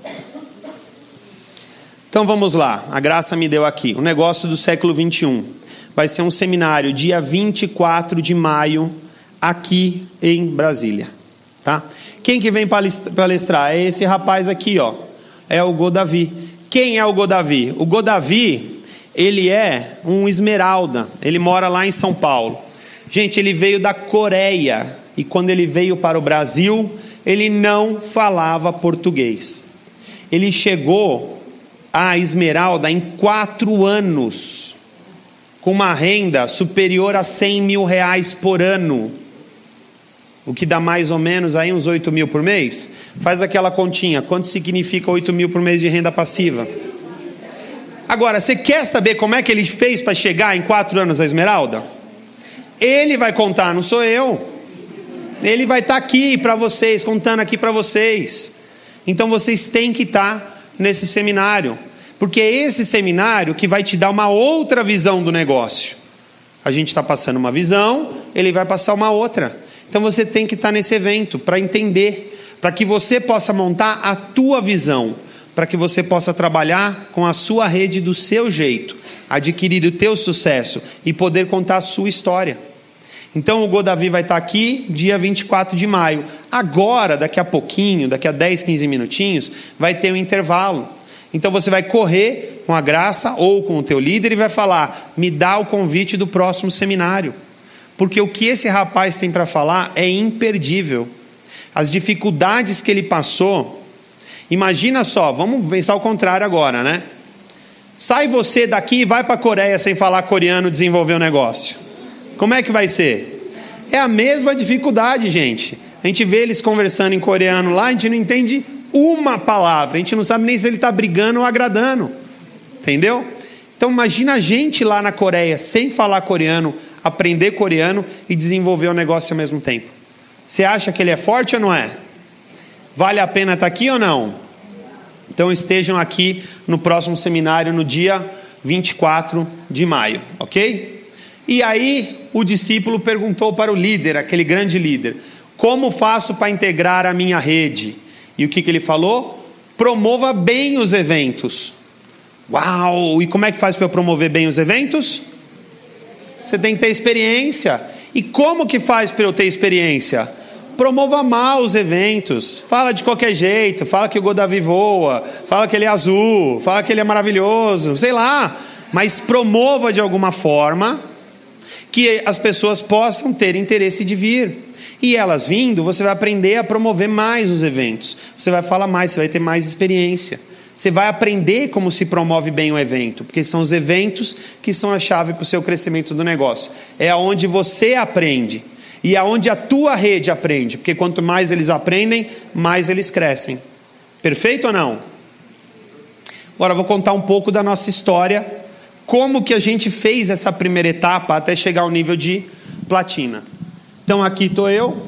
Então vamos lá, a graça me deu aqui, o negócio do século 21. Vai ser um seminário dia 24 de maio, aqui em Brasília, tá? Quem que vem palestrar? É esse rapaz aqui, ó. É o Godavi. Quem é o Godavi? O Godavi, ele é um esmeralda. Ele mora lá em São Paulo. Gente, ele veio da Coreia e quando ele veio para o Brasil, ele não falava português. Ele chegou à Esmeralda em 4 anos, com uma renda superior a 100 mil reais por ano, o que dá mais ou menos aí uns 8 mil por mês. Faz aquela continha, quanto significa 8 mil por mês de renda passiva? Agora, você quer saber como é que ele fez para chegar em 4 anos à Esmeralda? Ele vai contar, não sou eu. Ele vai estar aqui para vocês, contando aqui para vocês. Então vocês têm que estar nesse seminário, porque é esse seminário que vai te dar uma outra visão do negócio. A gente está passando uma visão, ele vai passar uma outra. Então você tem que estar nesse evento para entender, para que você possa montar a tua visão, para que você possa trabalhar com a sua rede do seu jeito, adquirir o teu sucesso e poder contar a sua história. Então o Godavi vai estar aqui dia 24 de maio. Agora, daqui a pouquinho, daqui a 10, 15 minutinhos, vai ter um intervalo. Então você vai correr com a Graça ou com o teu líder e vai falar, me dá o convite do próximo seminário. Porque o que esse rapaz tem para falar é imperdível. As dificuldades que ele passou, imagina só, vamos pensar o contrário agora, né? Sai você daqui e vai para a Coreia sem falar coreano, desenvolver o negócio. Como é que vai ser? É a mesma dificuldade, gente. A gente vê eles conversando em coreano lá, a gente não entende uma palavra, a gente não sabe nem se ele está brigando ou agradando, entendeu? Então imagina a gente lá na Coreia, sem falar coreano, aprender coreano e desenvolver o negócio ao mesmo tempo. Você acha que ele é forte ou não é? Vale a pena estar aqui ou não? Então estejam aqui no próximo seminário, no dia 24 de maio, ok? E aí o discípulo perguntou para o líder, aquele grande líder, como faço para integrar a minha rede? E o que ele falou? Promova bem os eventos. Uau! E como é que faz para eu promover bem os eventos? Você tem que ter experiência. E como que faz para eu ter experiência? Promova mal os eventos. Fala de qualquer jeito. Fala que o Godavi voa. Fala que ele é azul. Fala que ele é maravilhoso. Sei lá. Mas promova de alguma forma que as pessoas possam ter interesse de vir. E elas vindo, você vai aprender a promover mais os eventos. Você vai falar mais, você vai ter mais experiência. Você vai aprender como se promove bem o evento, porque são os eventos que são a chave para o seu crescimento do negócio. É aonde você aprende e aonde a tua rede aprende, porque quanto mais eles aprendem, mais eles crescem. Perfeito ou não? Agora eu vou contar um pouco da nossa história, como que a gente fez essa primeira etapa até chegar ao nível de platina. Então aqui estou eu,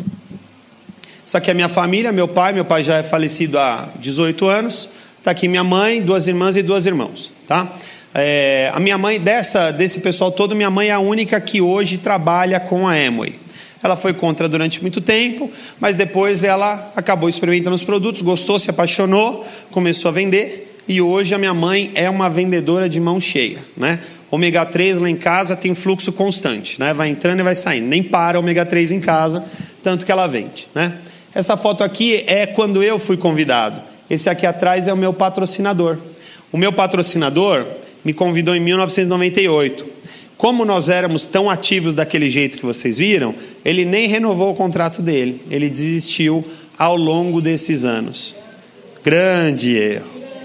isso aqui é minha família, meu pai já é falecido há 18 anos, está aqui minha mãe, 2 irmãs e 2 irmãos, tá? A minha mãe, desse pessoal todo, minha mãe é a única que hoje trabalha com a Amway. Ela foi contra durante muito tempo, mas depois ela acabou experimentando os produtos, gostou, se apaixonou, começou a vender, e hoje a minha mãe é uma vendedora de mão cheia, né? Ômega 3 lá em casa tem um fluxo constante, né? Vai entrando e vai saindo, nem para ômega 3 em casa, tanto que ela vende, né? Essa foto aqui é quando eu fui convidado. Esse aqui atrás é o meu patrocinador. O meu patrocinador me convidou em 1998. Como nós éramos tão ativos daquele jeito que vocês viram, ele nem renovou o contrato dele. Ele desistiu ao longo desses anos. Grande erro,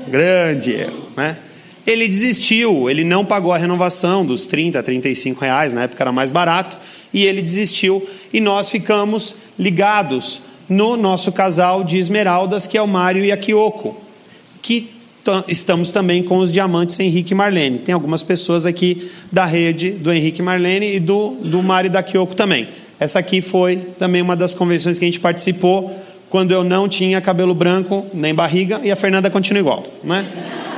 né? Ele desistiu, ele não pagou a renovação dos 30, 35 reais, na época era mais barato, e ele desistiu, e nós ficamos ligados no nosso casal de esmeraldas, que é o Mário e a Kyoko, que estamos também com os diamantes Henrique e Marlene. Tem algumas pessoas aqui da rede do Henrique e Marlene e do Mário e da Kyoko também. Essa aqui foi também uma das convenções que a gente participou, quando eu não tinha cabelo branco, nem barriga, e a Fernanda continua igual, né?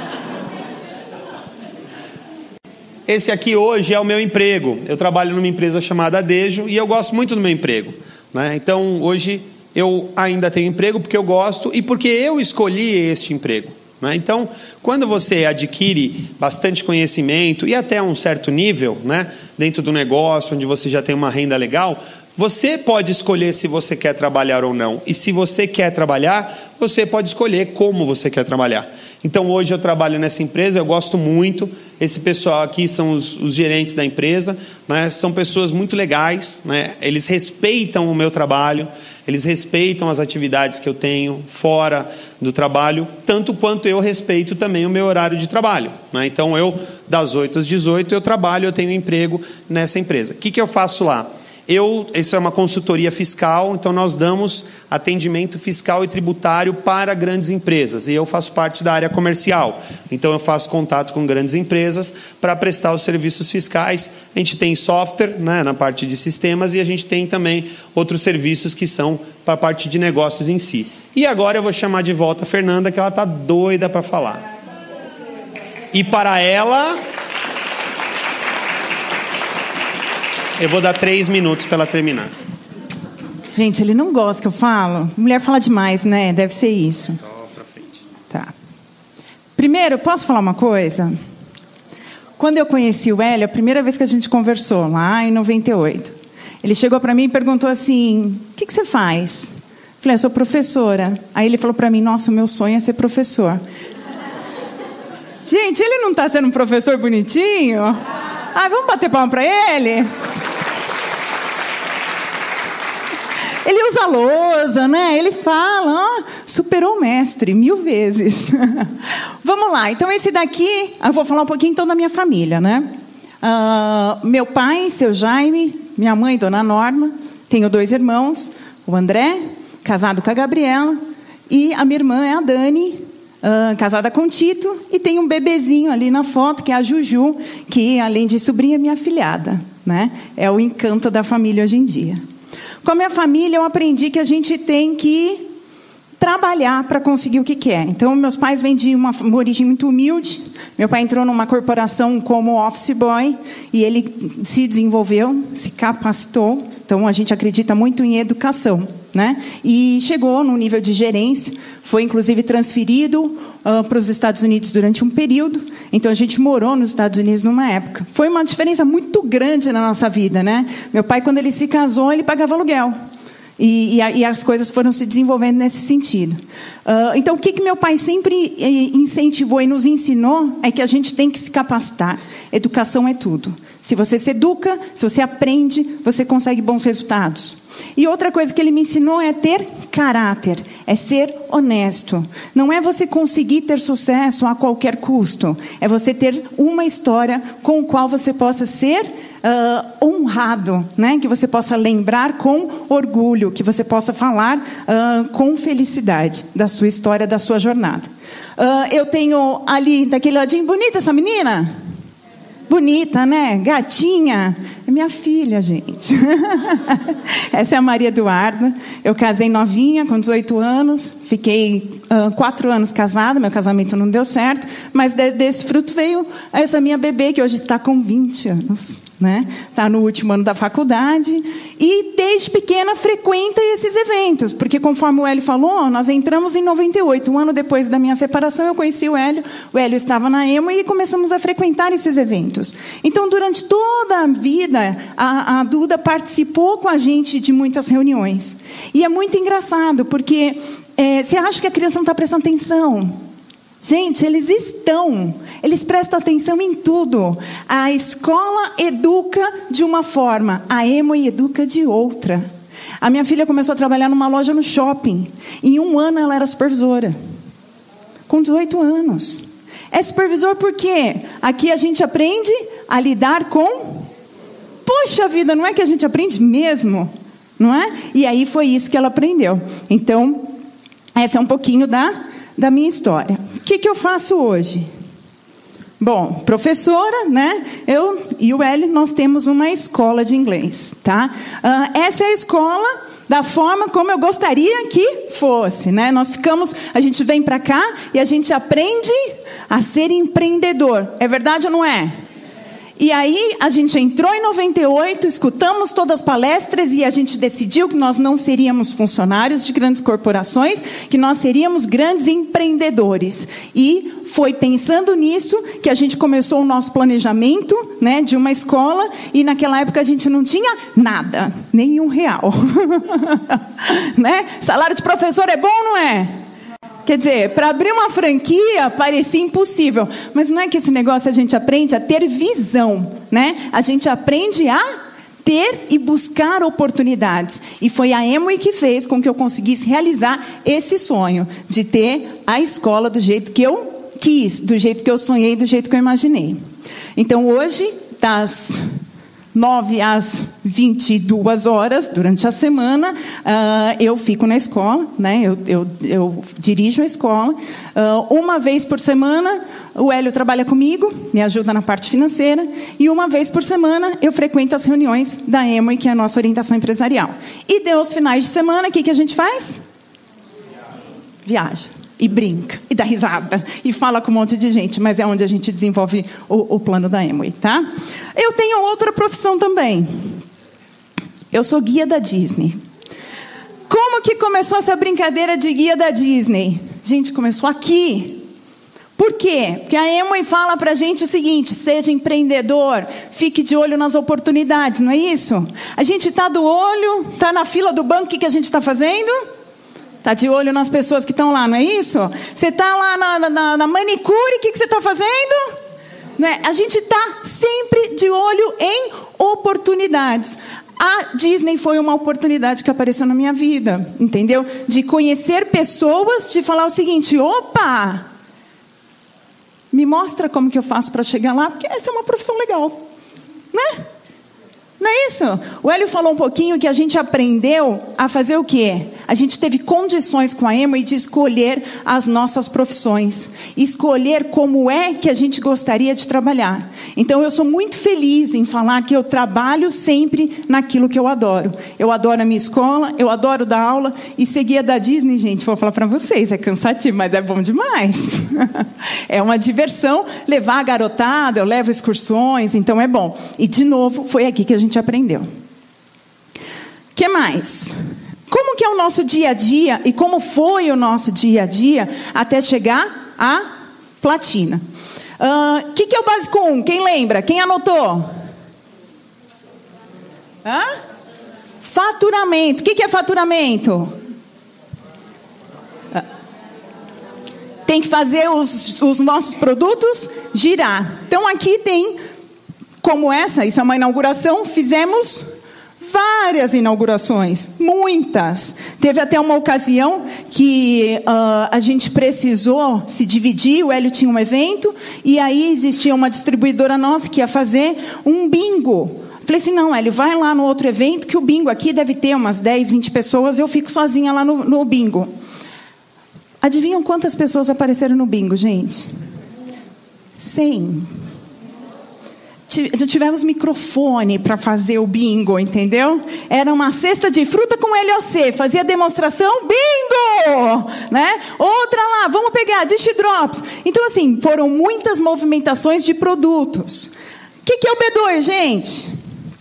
Esse aqui hoje é o meu emprego. Eu trabalho numa empresa chamada Adejo e eu gosto muito do meu emprego, né? Então, hoje eu ainda tenho emprego porque eu gosto e porque eu escolhi este emprego, né? Então, quando você adquire bastante conhecimento e até um certo nível, né, dentro do negócio, onde você já tem uma renda legal, você pode escolher se você quer trabalhar ou não. E se você quer trabalhar, você pode escolher como você quer trabalhar. Então, hoje eu trabalho nessa empresa, eu gosto muito. Esse pessoal aqui são os gerentes da empresa, né? São pessoas muito legais, né? Eles respeitam o meu trabalho, eles respeitam as atividades que eu tenho fora do trabalho, tanto quanto eu respeito também o meu horário de trabalho, né? Então, das 8 às 18, eu trabalho, eu tenho emprego nessa empresa. O que eu faço lá? Isso é uma consultoria fiscal, então nós damos atendimento fiscal e tributário para grandes empresas. E eu faço parte da área comercial. Então eu faço contato com grandes empresas para prestar os serviços fiscais. A gente tem software, né, na parte de sistemas, e a gente tem também outros serviços que são para a parte de negócios em si. E agora eu vou chamar de volta a Fernanda, que ela está doida para falar. E para ela... eu vou dar 3 minutos para ela terminar. Gente, ele não gosta que eu falo. Mulher fala demais, né? Deve ser isso. Pra frente. Tá. Primeiro, posso falar uma coisa? Quando eu conheci o Hélio, a primeira vez que a gente conversou, lá em 98, ele chegou para mim e perguntou assim, o que você faz? Eu falei, eu sou professora. Aí ele falou para mim, nossa, o meu sonho é ser professor. Gente, ele não está sendo um professor bonitinho? Ah, vamos bater palma para ele? Ele usa lousa, né? Ele fala, superou o mestre 1000 vezes. Vamos lá, então esse daqui, eu vou falar um pouquinho então da minha família, né? Meu pai, seu Jaime, minha mãe, dona Norma, tenho 2 irmãos, o André, casado com a Gabriela, e a minha irmã é a Dani, casada com o Tito, e tem um bebezinho ali na foto, que é a Juju, que além de sobrinha é minha afilhada, né? É o encanto da família hoje em dia. Com a minha família, eu aprendi que a gente tem que trabalhar para conseguir o que quer. Então, meus pais vêm de uma origem muito humilde. Meu pai entrou numa corporação como office boy e ele se desenvolveu, se capacitou. Então, a gente acredita muito em educação, né? E chegou no nível de gerência, foi inclusive transferido para os Estados Unidos durante um período. Então, a gente morou nos Estados Unidos numa época. Foi uma diferença muito grande na nossa vida, né? Meu pai, quando ele se casou, ele pagava aluguel. E as coisas foram se desenvolvendo nesse sentido. Então, o que meu pai sempre incentivou e nos ensinou é que a gente tem que se capacitar. Educação é tudo. Se você se educa, se você aprende, você consegue bons resultados. E outra coisa que ele me ensinou é ter caráter, é ser honesto. Não é você conseguir ter sucesso a qualquer custo. É você ter uma história com a qual você possa ser honrado, né? Que você possa lembrar com orgulho, que você possa falar com felicidade da sua história, da sua jornada. Eu tenho ali, daquele ladinho, bonita essa menina? Bonita, né? Gatinha. É minha filha, gente. Essa é a Maria Eduarda. Eu casei novinha, com 18 anos. Fiquei 4 anos casada. Meu casamento não deu certo. Mas desse fruto veio essa minha bebê, que hoje está com 20 anos. Né? Está no último ano da faculdade. E desde pequena frequenta esses eventos. Porque, conforme o Hélio falou, nós entramos em 98. Um ano depois da minha separação, eu conheci o Hélio. O Hélio estava na EMO e começamos a frequentar esses eventos. Então, durante toda a vida, a Duda participou com a gente de muitas reuniões. E é muito engraçado, porque você acha que a criança não está prestando atenção? Gente, eles estão. Eles prestam atenção em tudo. A escola educa de uma forma, a EMO educa de outra. A minha filha começou a trabalhar numa loja no shopping. Em 1 ano, ela era supervisora. Com 18 anos. É supervisor por quê? Aqui a gente aprende a lidar com... Poxa vida, não é que a gente aprende mesmo? Não é? E aí foi isso que ela aprendeu. Então, essa é um pouquinho da minha história. O que eu faço hoje? Bom, professora, né? Eu e o Hélio, nós temos uma escola de inglês, tá? Essa é a escola da forma como eu gostaria que fosse, né? A gente vem para cá e a gente aprende a ser empreendedor. É verdade ou não é? E aí, a gente entrou em 98, escutamos todas as palestras e a gente decidiu que nós não seríamos funcionários de grandes corporações, que nós seríamos grandes empreendedores. E foi pensando nisso que a gente começou o nosso planejamento, né, de uma escola, e naquela época a gente não tinha nada, nem R$1. Né? Salário de professor é bom ou não é? Quer dizer, para abrir uma franquia parecia impossível. Mas não é que esse negócio a gente aprende a ter visão, né? A gente aprende a ter e buscar oportunidades. E foi a Amway que fez com que eu conseguisse realizar esse sonho de ter a escola do jeito que eu quis, do jeito que eu sonhei, do jeito que eu imaginei. Então, hoje, das 9 às 22 horas, durante a semana, eu fico na escola, né? Eu dirijo a escola. Uma vez por semana, o Hélio trabalha comigo, me ajuda na parte financeira, e uma vez por semana eu frequento as reuniões da Amway, que é a nossa orientação empresarial. E aos finais de semana, o que a gente faz? Viaja. E brinca, e dá risada, e fala com um monte de gente, mas é onde a gente desenvolve o plano da Amway, tá? Eu tenho outra profissão também. Eu sou guia da Disney. Como que começou essa brincadeira de guia da Disney? Gente, começou aqui. Por quê? Porque a Amway fala pra gente o seguinte: seja empreendedor, fique de olho nas oportunidades, não é isso? A gente tá do olho, tá na fila do banco, o que a gente está fazendo? Está de olho nas pessoas que estão lá, não é isso? Você está lá na manicure, o que você está fazendo? Né? A gente está sempre de olho em oportunidades. A Disney foi uma oportunidade que apareceu na minha vida, entendeu? De conhecer pessoas, de falar o seguinte: opa, me mostra como que eu faço para chegar lá, porque essa é uma profissão legal, né? Não é isso? O Hélio falou um pouquinho que a gente aprendeu a fazer o quê? A gente teve condições com a Amway de escolher as nossas profissões. Escolher como é que a gente gostaria de trabalhar. Então, eu sou muito feliz em falar que eu trabalho sempre naquilo que eu adoro. Eu adoro a minha escola, eu adoro dar aula. E ser guia da Disney, gente, vou falar para vocês, é cansativo, mas é bom demais. É uma diversão levar a garotada, eu levo excursões, então é bom. E, de novo, foi aqui que a gente aprendeu. O que mais? Como que é o nosso dia a dia e como foi o nosso dia a dia até chegar à platina? O que é o básico 1? Quem lembra? Quem anotou? Faturamento. O que é faturamento? Tem que fazer os nossos produtos girar. Então aqui tem, como essa, isso é uma inauguração, fizemos várias inaugurações, muitas. Teve até uma ocasião que a gente precisou se dividir, o Hélio tinha um evento, e aí existia uma distribuidora nossa que ia fazer um bingo. Falei assim, não, Hélio, vai lá no outro evento, que o bingo aqui deve ter umas 10, 20 pessoas, eu fico sozinha lá no bingo. Adivinham quantas pessoas apareceram no bingo, gente? 100. Tivemos microfone para fazer o bingo, entendeu? Era uma cesta de fruta com LOC, fazia demonstração, bingo! Né? Outra lá, vamos pegar, dish drops. Então, assim, foram muitas movimentações de produtos. O que é o B2, gente?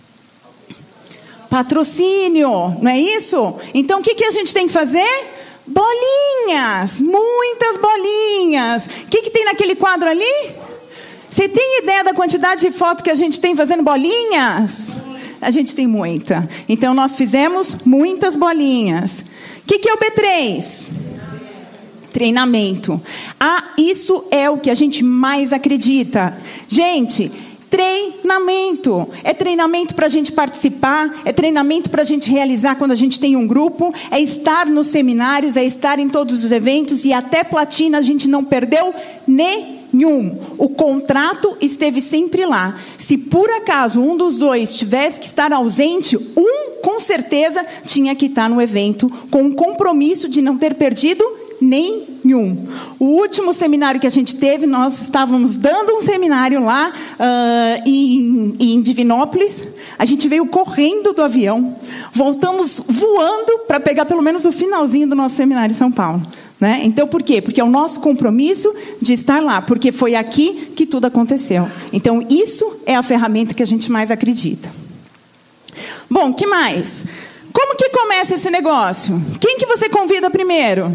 Patrocínio, não é isso? Então, o que a gente tem que fazer? Bolinhas, muitas bolinhas. O que tem naquele quadro ali? Você tem ideia da quantidade de fotos que a gente tem fazendo bolinhas? A gente tem muita. Então, nós fizemos muitas bolinhas. O que é o B3? Treinamento. Isso é o que a gente mais acredita. Gente, treinamento. É treinamento para a gente participar, é treinamento para a gente realizar quando a gente tem um grupo, é estar nos seminários, é estar em todos os eventos, e até platina a gente não perdeu nenhum. O contrato esteve sempre lá. Se por acaso um dos dois tivesse que estar ausente, com certeza tinha que estar no evento com um compromisso de não ter perdido nenhum. O último seminário que a gente teve, nós estávamos dando um seminário lá em Divinópolis. A gente veio correndo do avião, voltamos voando para pegar pelo menos o finalzinho do nosso seminário em São Paulo. Né? Então, por quê? Porque é o nosso compromisso de estar lá, porque foi aqui que tudo aconteceu. Então, isso é a ferramenta que a gente mais acredita. Bom, o que mais? Como que começa esse negócio? Quem que você convida primeiro?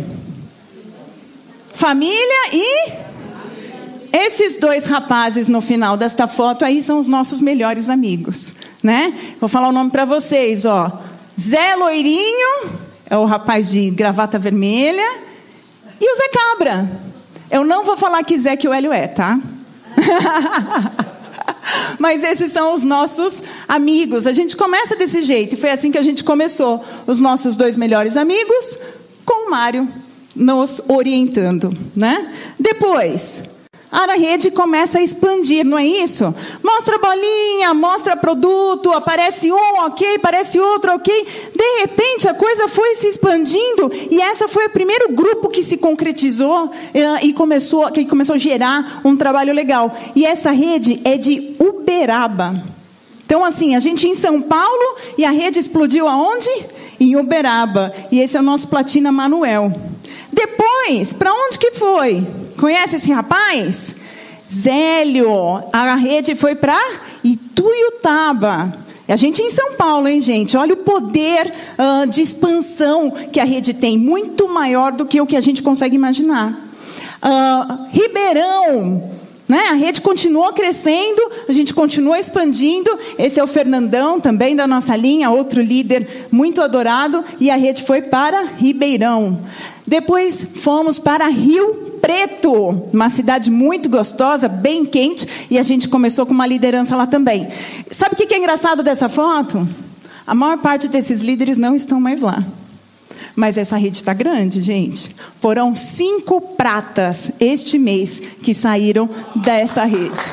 Família e... Esses dois rapazes no final desta foto aí são os nossos melhores amigos, né? Vou falar o nome para vocês, ó. Zé Loirinho, é o rapaz de gravata vermelha, E o Zé Cabra. Eu não vou falar que Zé que o Hélio é, tá? Mas esses são os nossos amigos. A gente começa desse jeito. E foi assim que a gente começou. Os nossos 2 melhores amigos, com o Mário nos orientando, né? Depois, a rede começa a expandir, não é isso? Mostra bolinha, mostra produto, aparece um, ok, aparece outro, ok. De repente, a coisa foi se expandindo e essa foi o primeiro grupo que se concretizou e começou a gerar um trabalho legal. E essa rede é de Uberaba. Então, assim, a gente em São Paulo e a rede explodiu aonde? Em Uberaba. E esse é o nosso Platina Manuel. Depois, para onde que foi? Conhece esse rapaz? Zélio. A rede foi para Ituiutaba. A gente em São Paulo, hein, gente? Olha o poder de expansão que a rede tem. Muito maior do que o que a gente consegue imaginar. Ribeirão. Né? A rede continuou crescendo, a gente continuou expandindo. Esse é o Fernandão, também da nossa linha, outro líder muito adorado. E a rede foi para Ribeirão. Depois fomos para Rio Preto, uma cidade muito gostosa, bem quente. E a gente começou com uma liderança lá também. Sabe o que é engraçado dessa foto? A maior parte desses líderes não estão mais lá. Mas essa rede está grande, gente. Foram 5 pratas este mês que saíram dessa rede.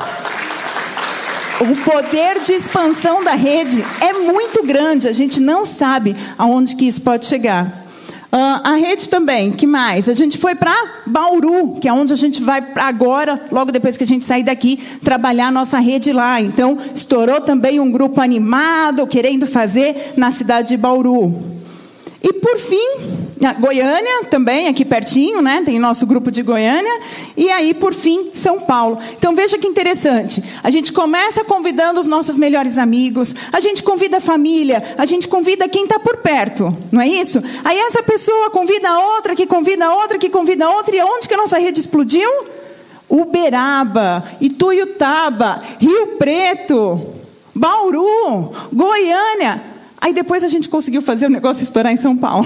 O poder de expansão da rede é muito grande. A gente não sabe aonde que isso pode chegar. A rede também, que mais? A gente foi para Bauru, que é onde a gente vai agora, logo depois que a gente sair daqui, trabalhar a nossa rede lá. Então, estourou também um grupo animado, querendo fazer na cidade de Bauru. E por fim, Goiânia também, aqui pertinho, né? Tem nosso grupo de Goiânia. E aí, por fim, São Paulo. Então, veja que interessante. A gente começa convidando os nossos melhores amigos, a gente convida a família, a gente convida quem está por perto, não é isso? Aí essa pessoa convida a outra, que convida a outra, que convida a outra. E onde que a nossa rede explodiu? Uberaba, Ituiutaba, Rio Preto, Bauru, Goiânia. Aí depois a gente conseguiu fazer o negócio estourar em São Paulo.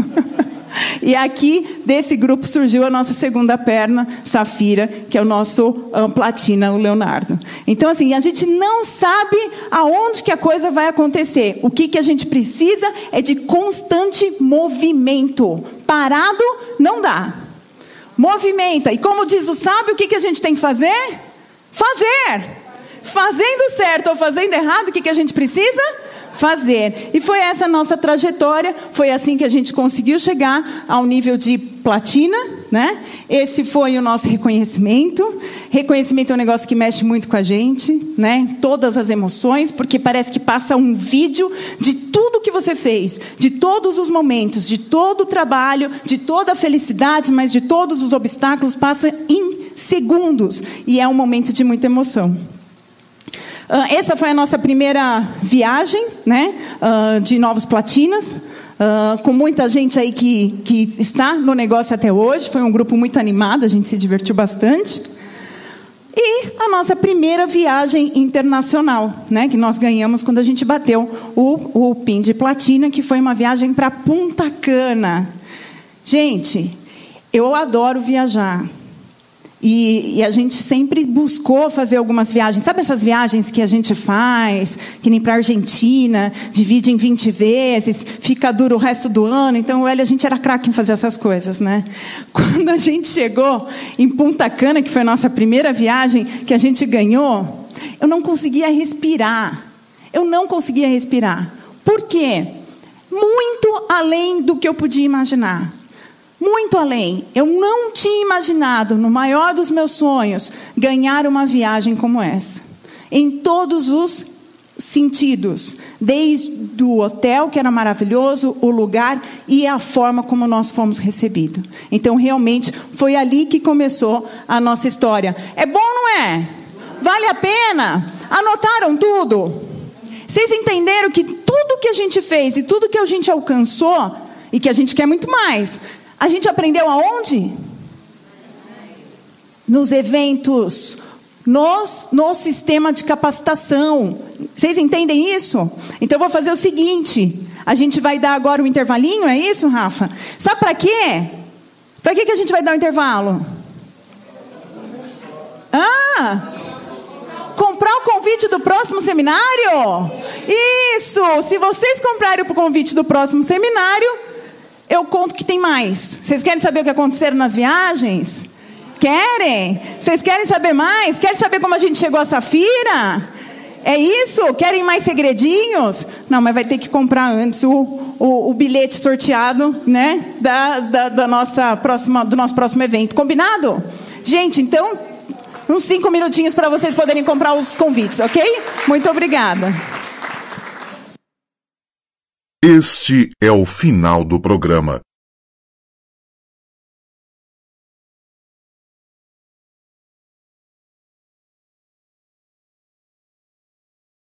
E aqui, desse grupo, surgiu a nossa segunda perna, Safira, que é o nosso Platina, o Leonardo. Então, assim, a gente não sabe aonde que a coisa vai acontecer. O que a gente precisa é de constante movimento. Parado, não dá. Movimenta. E como diz o sábio, o que a gente tem que fazer? Fazer. Fazendo certo ou fazendo errado, o que a gente precisa? Fazer. E foi essa a nossa trajetória, foi assim que a gente conseguiu chegar ao nível de platina, né? Esse foi o nosso reconhecimento. Reconhecimento é um negócio que mexe muito com a gente, né? Todas as emoções, porque parece que passa um vídeo de tudo que você fez, de todos os momentos, de todo o trabalho, de toda a felicidade, mas de todos os obstáculos, passa em segundos. E é um momento de muita emoção. Essa foi a nossa primeira viagem, né, de Novos Platinas, com muita gente aí que está no negócio até hoje. Foi um grupo muito animado, a gente se divertiu bastante. E a nossa primeira viagem internacional, né, que nós ganhamos quando a gente bateu o PIN de Platina, que foi uma viagem para Punta Cana. Gente, eu adoro viajar. E a gente sempre buscou fazer algumas viagens. Sabe essas viagens que a gente faz, que nem para a Argentina, divide em 20 vezes, fica duro o resto do ano. Então, a gente era craque em fazer essas coisas, né? Quando a gente chegou em Punta Cana, que foi a nossa primeira viagem que a gente ganhou, eu não conseguia respirar. Eu não conseguia respirar. Por quê? Muito além do que eu podia imaginar. Muito além. Eu não tinha imaginado, no maior dos meus sonhos, ganhar uma viagem como essa. Em todos os sentidos. Desde o hotel, que era maravilhoso, o lugar e a forma como nós fomos recebidos. Então, realmente, foi ali que começou a nossa história. É bom, não é? Vale a pena? Anotaram tudo? Vocês entenderam que tudo que a gente fez e tudo que a gente alcançou, e que a gente quer muito mais... A gente aprendeu aonde? Nos eventos, no sistema de capacitação. Vocês entendem isso? Então eu vou fazer o seguinte. A gente vai dar agora um intervalinho, é isso, Rafa? Sabe para quê? Para que a gente vai dar um intervalo? Comprar o convite do próximo seminário? Isso! Se vocês comprarem o convite do próximo seminário, eu conto que tem mais. Vocês querem saber o que aconteceram nas viagens? Querem? Vocês querem saber mais? Querem saber como a gente chegou a Safira? É isso? Querem mais segredinhos? Não, mas vai ter que comprar antes o bilhete sorteado, né? Do nosso próximo evento. Combinado? Gente, então, uns 5 minutinhos para vocês poderem comprar os convites, ok? Muito obrigada. Este é o final do programa.